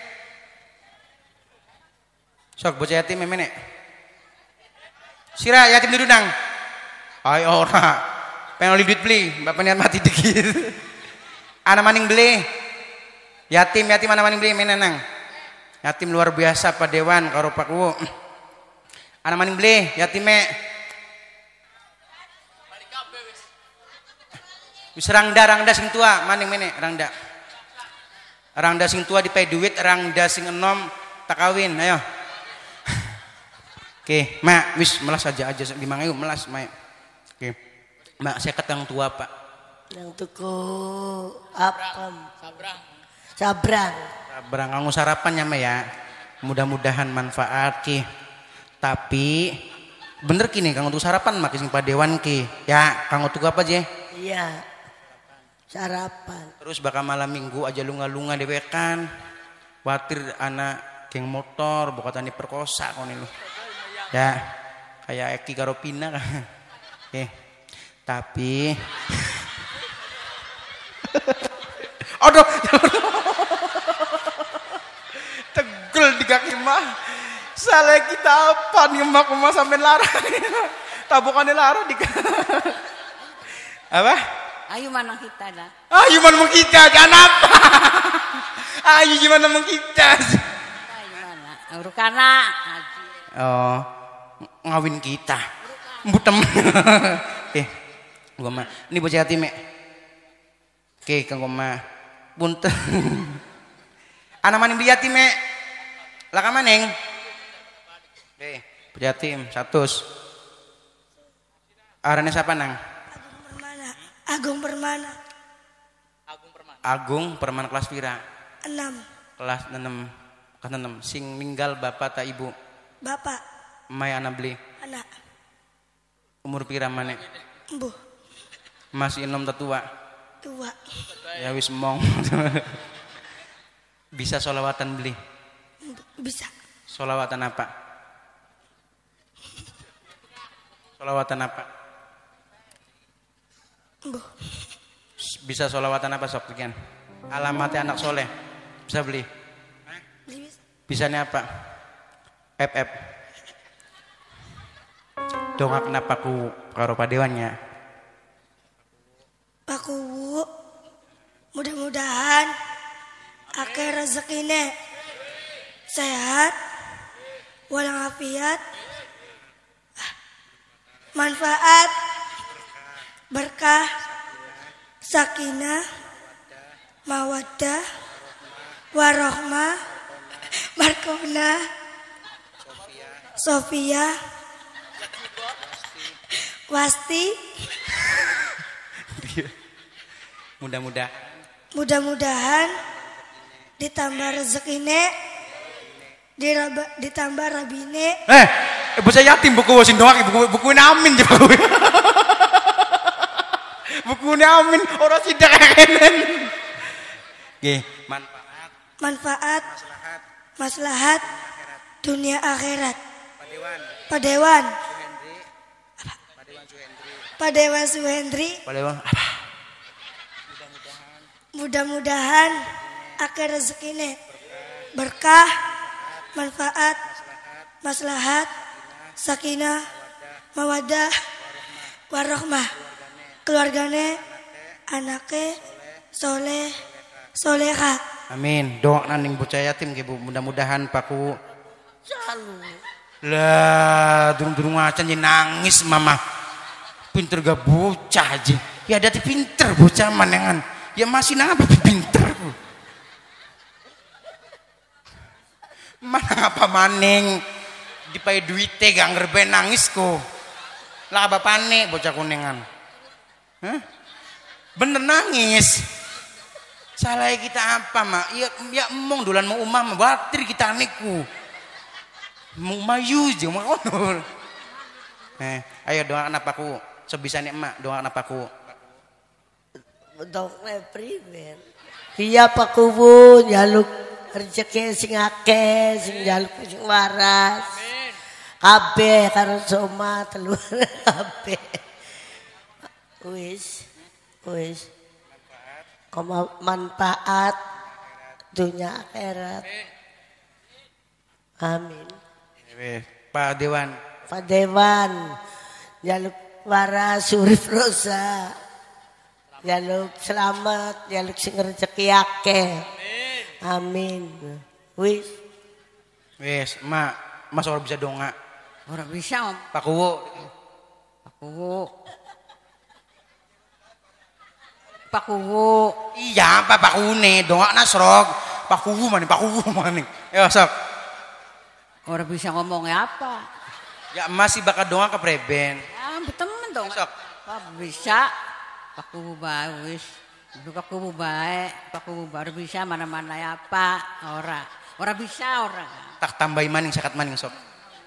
sok bocah yatim mene sira yatim duduk nang ayo ora pengen duit beli bapak niat mati dikit anak maning beli yatim yatim anak maning beli mene nang yatim luar biasa padewan karo paku anak maning beli yatime wis rangda rangda sing tua maning mene rangda rangda sing tua dipai duit rangda sing enom tak kawin ayo oke mak wis melas aja aja lima ribu melas mak oke mak saya ketang tua pak Yang tuku apa? Sabrang. Sabrang. Sabrang kamu sarapannya mah ya mudah-mudahan manfaat ki tapi bener kini kang untuk sarapan mak sing padewan ki ya kang untuk apa aja Iya. Sarapan. terus bakal malam minggu aja lunga-lunga dewekan khawatir anak geng motor bokatan diperkosa kon ini ya kayak Eki karo Pina kan oke tapi aduh tegel di kaki mah salah kita apa nih emak emak sampai lara tabukannya lara di apa Ayo manang kita dah. Ayo mana kita, jangan apa. Ayo gimana mau kita. Ayo mana? Urukana. Haji. Oh, ngawin kita. Butem. Eh, gua mah. Ini bocah yatim, Mek. Oke, kang gua mah. Punten. Anak maning beli yatim, Mek. Laka maneng. Oke, bocah yatim satus. Arane siapa nang? Agung Permana. Agung Permana kelas pira? Enam. Kelas enam. Kelas enam. Sing ninggal bapak tak ibu? Bapak. Mai anak beli. Anak. Umur pira mane? Embuh. Masih enom tetua. Tua. Ya wis mong. Bisa solawatan beli? Bisa. Solawatan apa? Solawatan apa? Embuh. Bisa solawatan apa sok sekian? Alamatnya anak soleh. Bisa beli? Beli. Bisanya apa? F F. Dongak kenapa ku karo padewannya? Paku mudah-mudahan akhir rezekine sehat walafiat manfaat berkah sakinah mawaddah warohmah barkona Sofia Wasti Mudah-mudahan mudah-mudahan ditambah rezekine diraba, ditambah rabine eh bocah yatim buku wasin doang buku buku amin coba buku amin orang sidak kenen nggih manfaat manfaat maslahat maslahat dunia akhirat padewan padewan Suhendri padewan Suhendri padewan Suhendri padewan apa mudah-mudahan akhir rezekine berkah manfaat maslahat sakinah mawadah warohmah keluargane anake soleh soleha. amin doa naning bocah yatim bu mudah-mudahan paku Selalu. lah durung-durung acan jadi nangis mama pinter gak bocah aja ya ada pinter bocah manengan ya masih nang apa pinter mana apa maning dipakai duitnya gak ngerbe nangis ko lah apa panik bocah kuningan Hah? Bener nangis salah kita apa mak ya ya emong dolan mau umah batir kita niku mau mayu aja mau konol eh ayo doa anak aku sebisanya emak doa anak aku Bentuk primen. Iya Pak Kubu jaluk rezeki sing akeh, sing jaluk sing waras. Kabeh karo soma telur kabeh. Wis, wis. Koma manfaat dunia akhirat. Amin. Pak Dewan. Pak Dewan jaluk waras surif rosa. Jaluk selamat, jaluk sing rezeki akeh. Amin. Wis. Wis, mak, mas orang bisa dongak. Orang bisa om. Pak Kuwo. Pak Kuwo. Pak Kuwo. Iya, Pak Pak Kune, dongak nasrog. Pak Kuwo mana, Pak Kuwo mana. Ya sok. Orang bisa ngomongnya apa? Ya masih bakal dongak ke preben. Ya berteman dong. Sok. Pak bisa. Pak Kuwo bae wis. Pak Kuwo bae, Pak Kuwo baru bisa mana-mana ya Pak. Ora. Ora bisa ora. Tak tambahi maning sakat maning sok.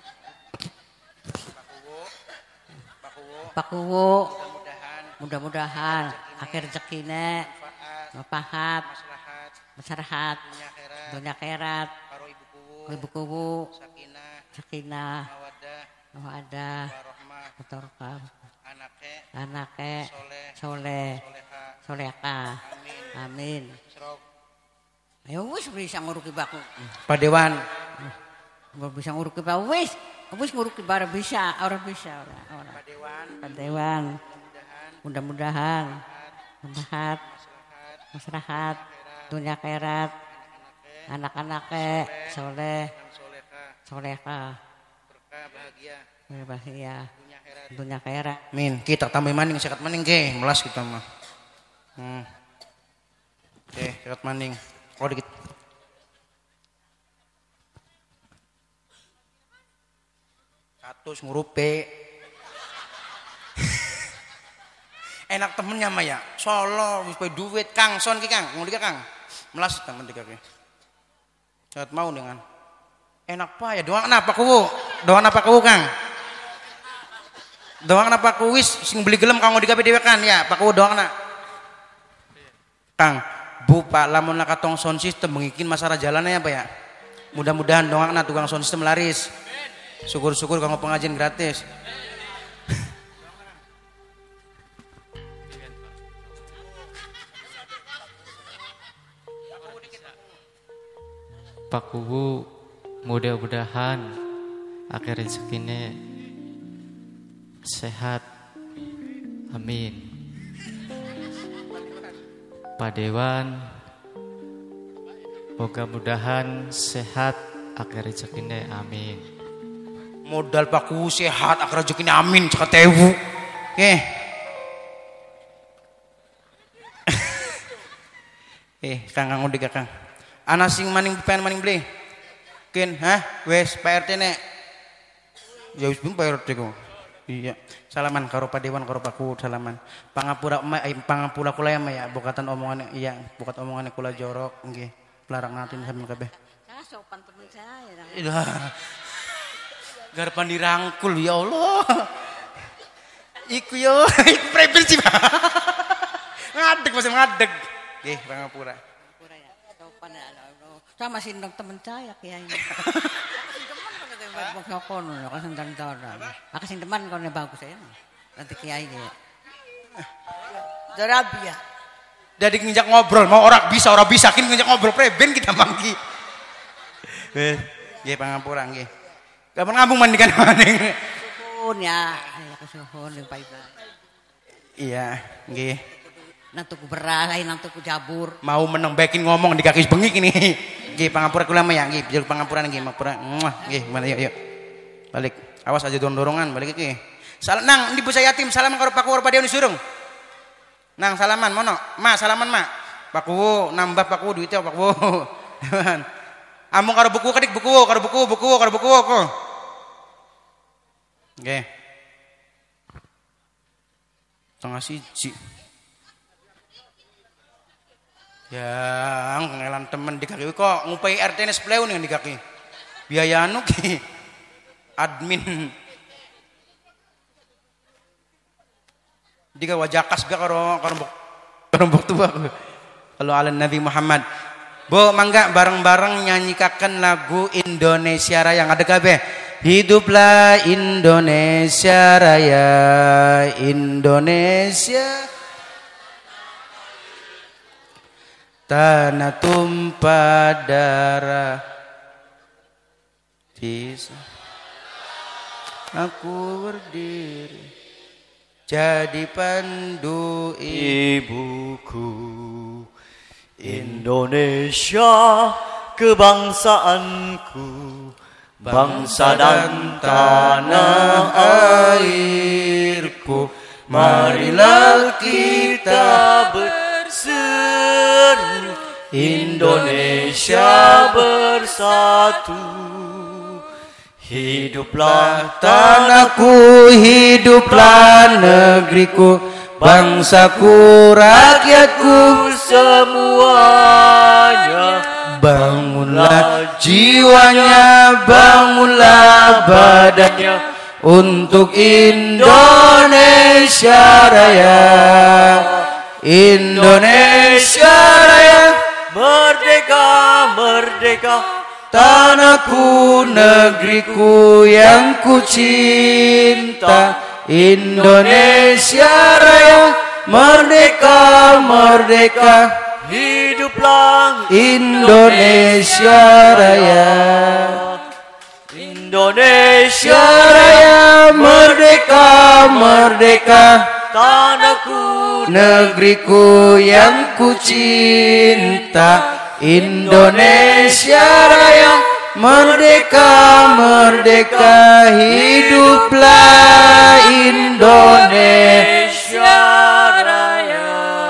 Pak Kuwo. Pak Kuwo. Mudah-mudahan Mudah-mudahan akhir rezekine manfaat maslahat masyarakat dunia akhirat dunia akhirat karo ibu kuwu ibu kuwu sakinah sakinah mawaddah mawaddah warahmah wabarakatuh anake anake soleh soleh soleha soleha amin serok ayo wis bisa nguruki baku Pak Dewan bisa nguruki baku wis wis nguruki bara bisa orang bisa ora ora Pak Dewan Pak Dewan mudah-mudahan maslahat maslahat dunia akhirat anak-anaknya soleh soleha bahagia bahagia dunia akhirat. Min, kita tambah maning sekat maning ke, melas kita mah. Hmm. Oke, sekat maning. Oh dikit. Katus ngurupe. Enak temennya mah ya. Solo, wis poe duit Kang, son ki Kang. Ngono Kang. Melas temen tiga ke. Sekat mau dengan. Enak pa ya, doang kenapa ku? Doang apa ku Kang? Doang kenapa ku wis sing beli gelem kanggo digawe dhewe kan ya, Pak ku doang nak. Kang, Bu Pak lamun katong sound system mengikin masalah jalannya apa ya? Mudah-mudahan doang nak tukang sound system laris. Syukur-syukur kanggo pengajian gratis. Pak Kubu mudah-mudahan akhir rezekine sehat, amin. Pak Dewan mudah-mudahan sehat akhir rezekine, amin. Modal Pak Kubu sehat akhir rezekine, amin. Caka tewu. Oke. Eh, Kang Kang udah Kang. Ana sing maning pengen maning beli. Kin, hah? Wes P R T nek. Ya wis P R T kok. Iya. Salaman karo Pak Dewan karo Pak Ku salaman. Pangapura emak eh, pangapura kula ya ya bukatan omongan iya, bukat omongan kula jorok nggih. Larang natin sampean kabeh. Saya sopan temen saya. Ilah. Garpan dirangkul ya Allah. Iku yo, iku prebil sih. Ngadeg masih ngadeg. Nggih, pangapura. Pangapura ya. Sopan ya. Sama sih temen saya kiai. Teman kan kono kasih dandaran. Kasih teman kono bagus ya. Nanti kiai dia. Darabia. Jadi nginjak ngobrol mau orang bisa orang bisa kini nginjak ngobrol preben kita mangki. Wes, nggih pangapura nggih. Kapan ngambung mandikan maning. Suhun ya, ya kesuhun yang baik. Iya, nggih. Nantuku beras, lain nantuku jabur. Mau meneng bekin ngomong di kaki bengik ini. Nggih pangapura kula mah ya nggih, jalur pangapura nggih pangapura. Nggih, mana yuk yuk. Balik. Awas aja dorong-dorongan balik iki. Salam nang di bocah yatim salam karo Pak Kuwu Pak Dewan disurung. Nang salaman mono. Ma salaman ma. Pak Kuwu nambah Pak Kuwu duitnya Pak Kuwu. Amung karo buku kedik buku karo buku buku karo buku kok. Nggih. Tengah siji. Ya, ngelan temen di kaki kok ngupai R T N sebelah nih di kaki. Biaya anu ki admin. Diga wajah kas biar karo karo karo tua. Kalau ala Nabi Muhammad. Bu, mangga bareng-bareng nyanyikan lagu Indonesia Raya yang ada kabeh. Hiduplah Indonesia Raya, Indonesia. Tanah tumpah darah bisa aku berdiri jadi pandu ibuku Indonesia kebangsaanku bangsa dan tanah airku marilah kita berseru Indonesia bersatu. Hiduplah tanahku, hiduplah negeriku, bangsaku, rakyatku semuanya. Bangunlah jiwanya, bangunlah badannya untuk Indonesia Raya. Indonesia Raya, merdeka, merdeka, tanahku, negeriku yang ku cinta. Indonesia Raya, merdeka, merdeka, hiduplah Indonesia Raya. Indonesia Raya, merdeka, merdeka, tanahku, negeriku yang ku cinta. Indonesia Raya, merdeka, merdeka, hiduplah Indonesia Raya.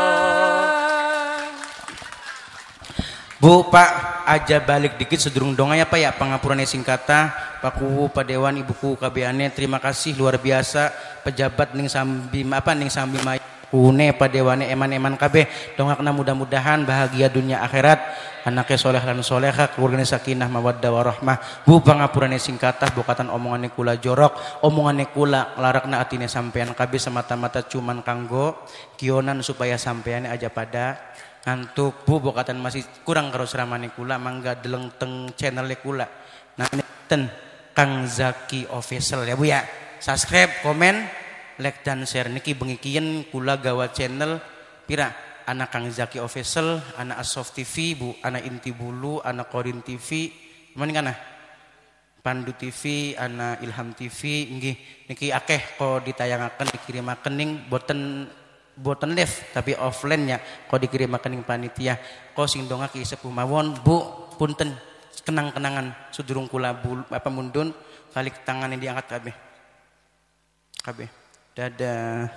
Bu, Pak, aja balik dikit sedurung donganya Pak ya, pangapurane singkata Pak Kuwu, Pak Dewan, Ibuku, K B ane, terima kasih luar biasa pejabat ning sambi apa ning sambi may Une Pak Dewane eman-eman kabeh dongakna mudah-mudahan bahagia dunia akhirat, anaknya soleh lan soleha, keluarganya sakinah mawaddah warahmah. Bu pangapurane singkatah bokatan omongane kula jorok, omongane kula larakna atine sampean kabeh semata-mata cuman kanggo kionan supaya sampean aja pada ngantuk. Bu bokatan masih kurang karo seramane kula mangga deleng teng channel kula. Nah ten Kang Zaki Official ya Bu ya. Subscribe, komen, like dan share niki bengikien kula gawa channel pira anak Kang Zaki Official, anak Asof T V Bu, anak Inti Bulu, anak Korin T V, mana kana Pandu T V, anak Ilham T V, nggih niki akeh kok ditayangaken dikirimaken ning boten boten live tapi offline nya kok dikirimaken ning panitia kok sing dongake sepuh mawon Bu punten kenang-kenangan sudurung kula bul, apa mundun kalik tangan yang diangkat kabeh kabeh dadah.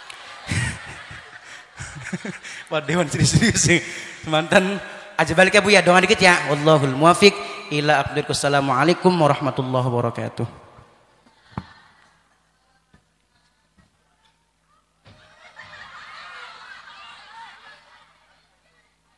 Wah Dewan serius-serius sih mantan aja balik ya Bu ya, doa dikit ya. Wallahul muwafiq ila aqdir. Assalamualaikum warahmatullahi wabarakatuh.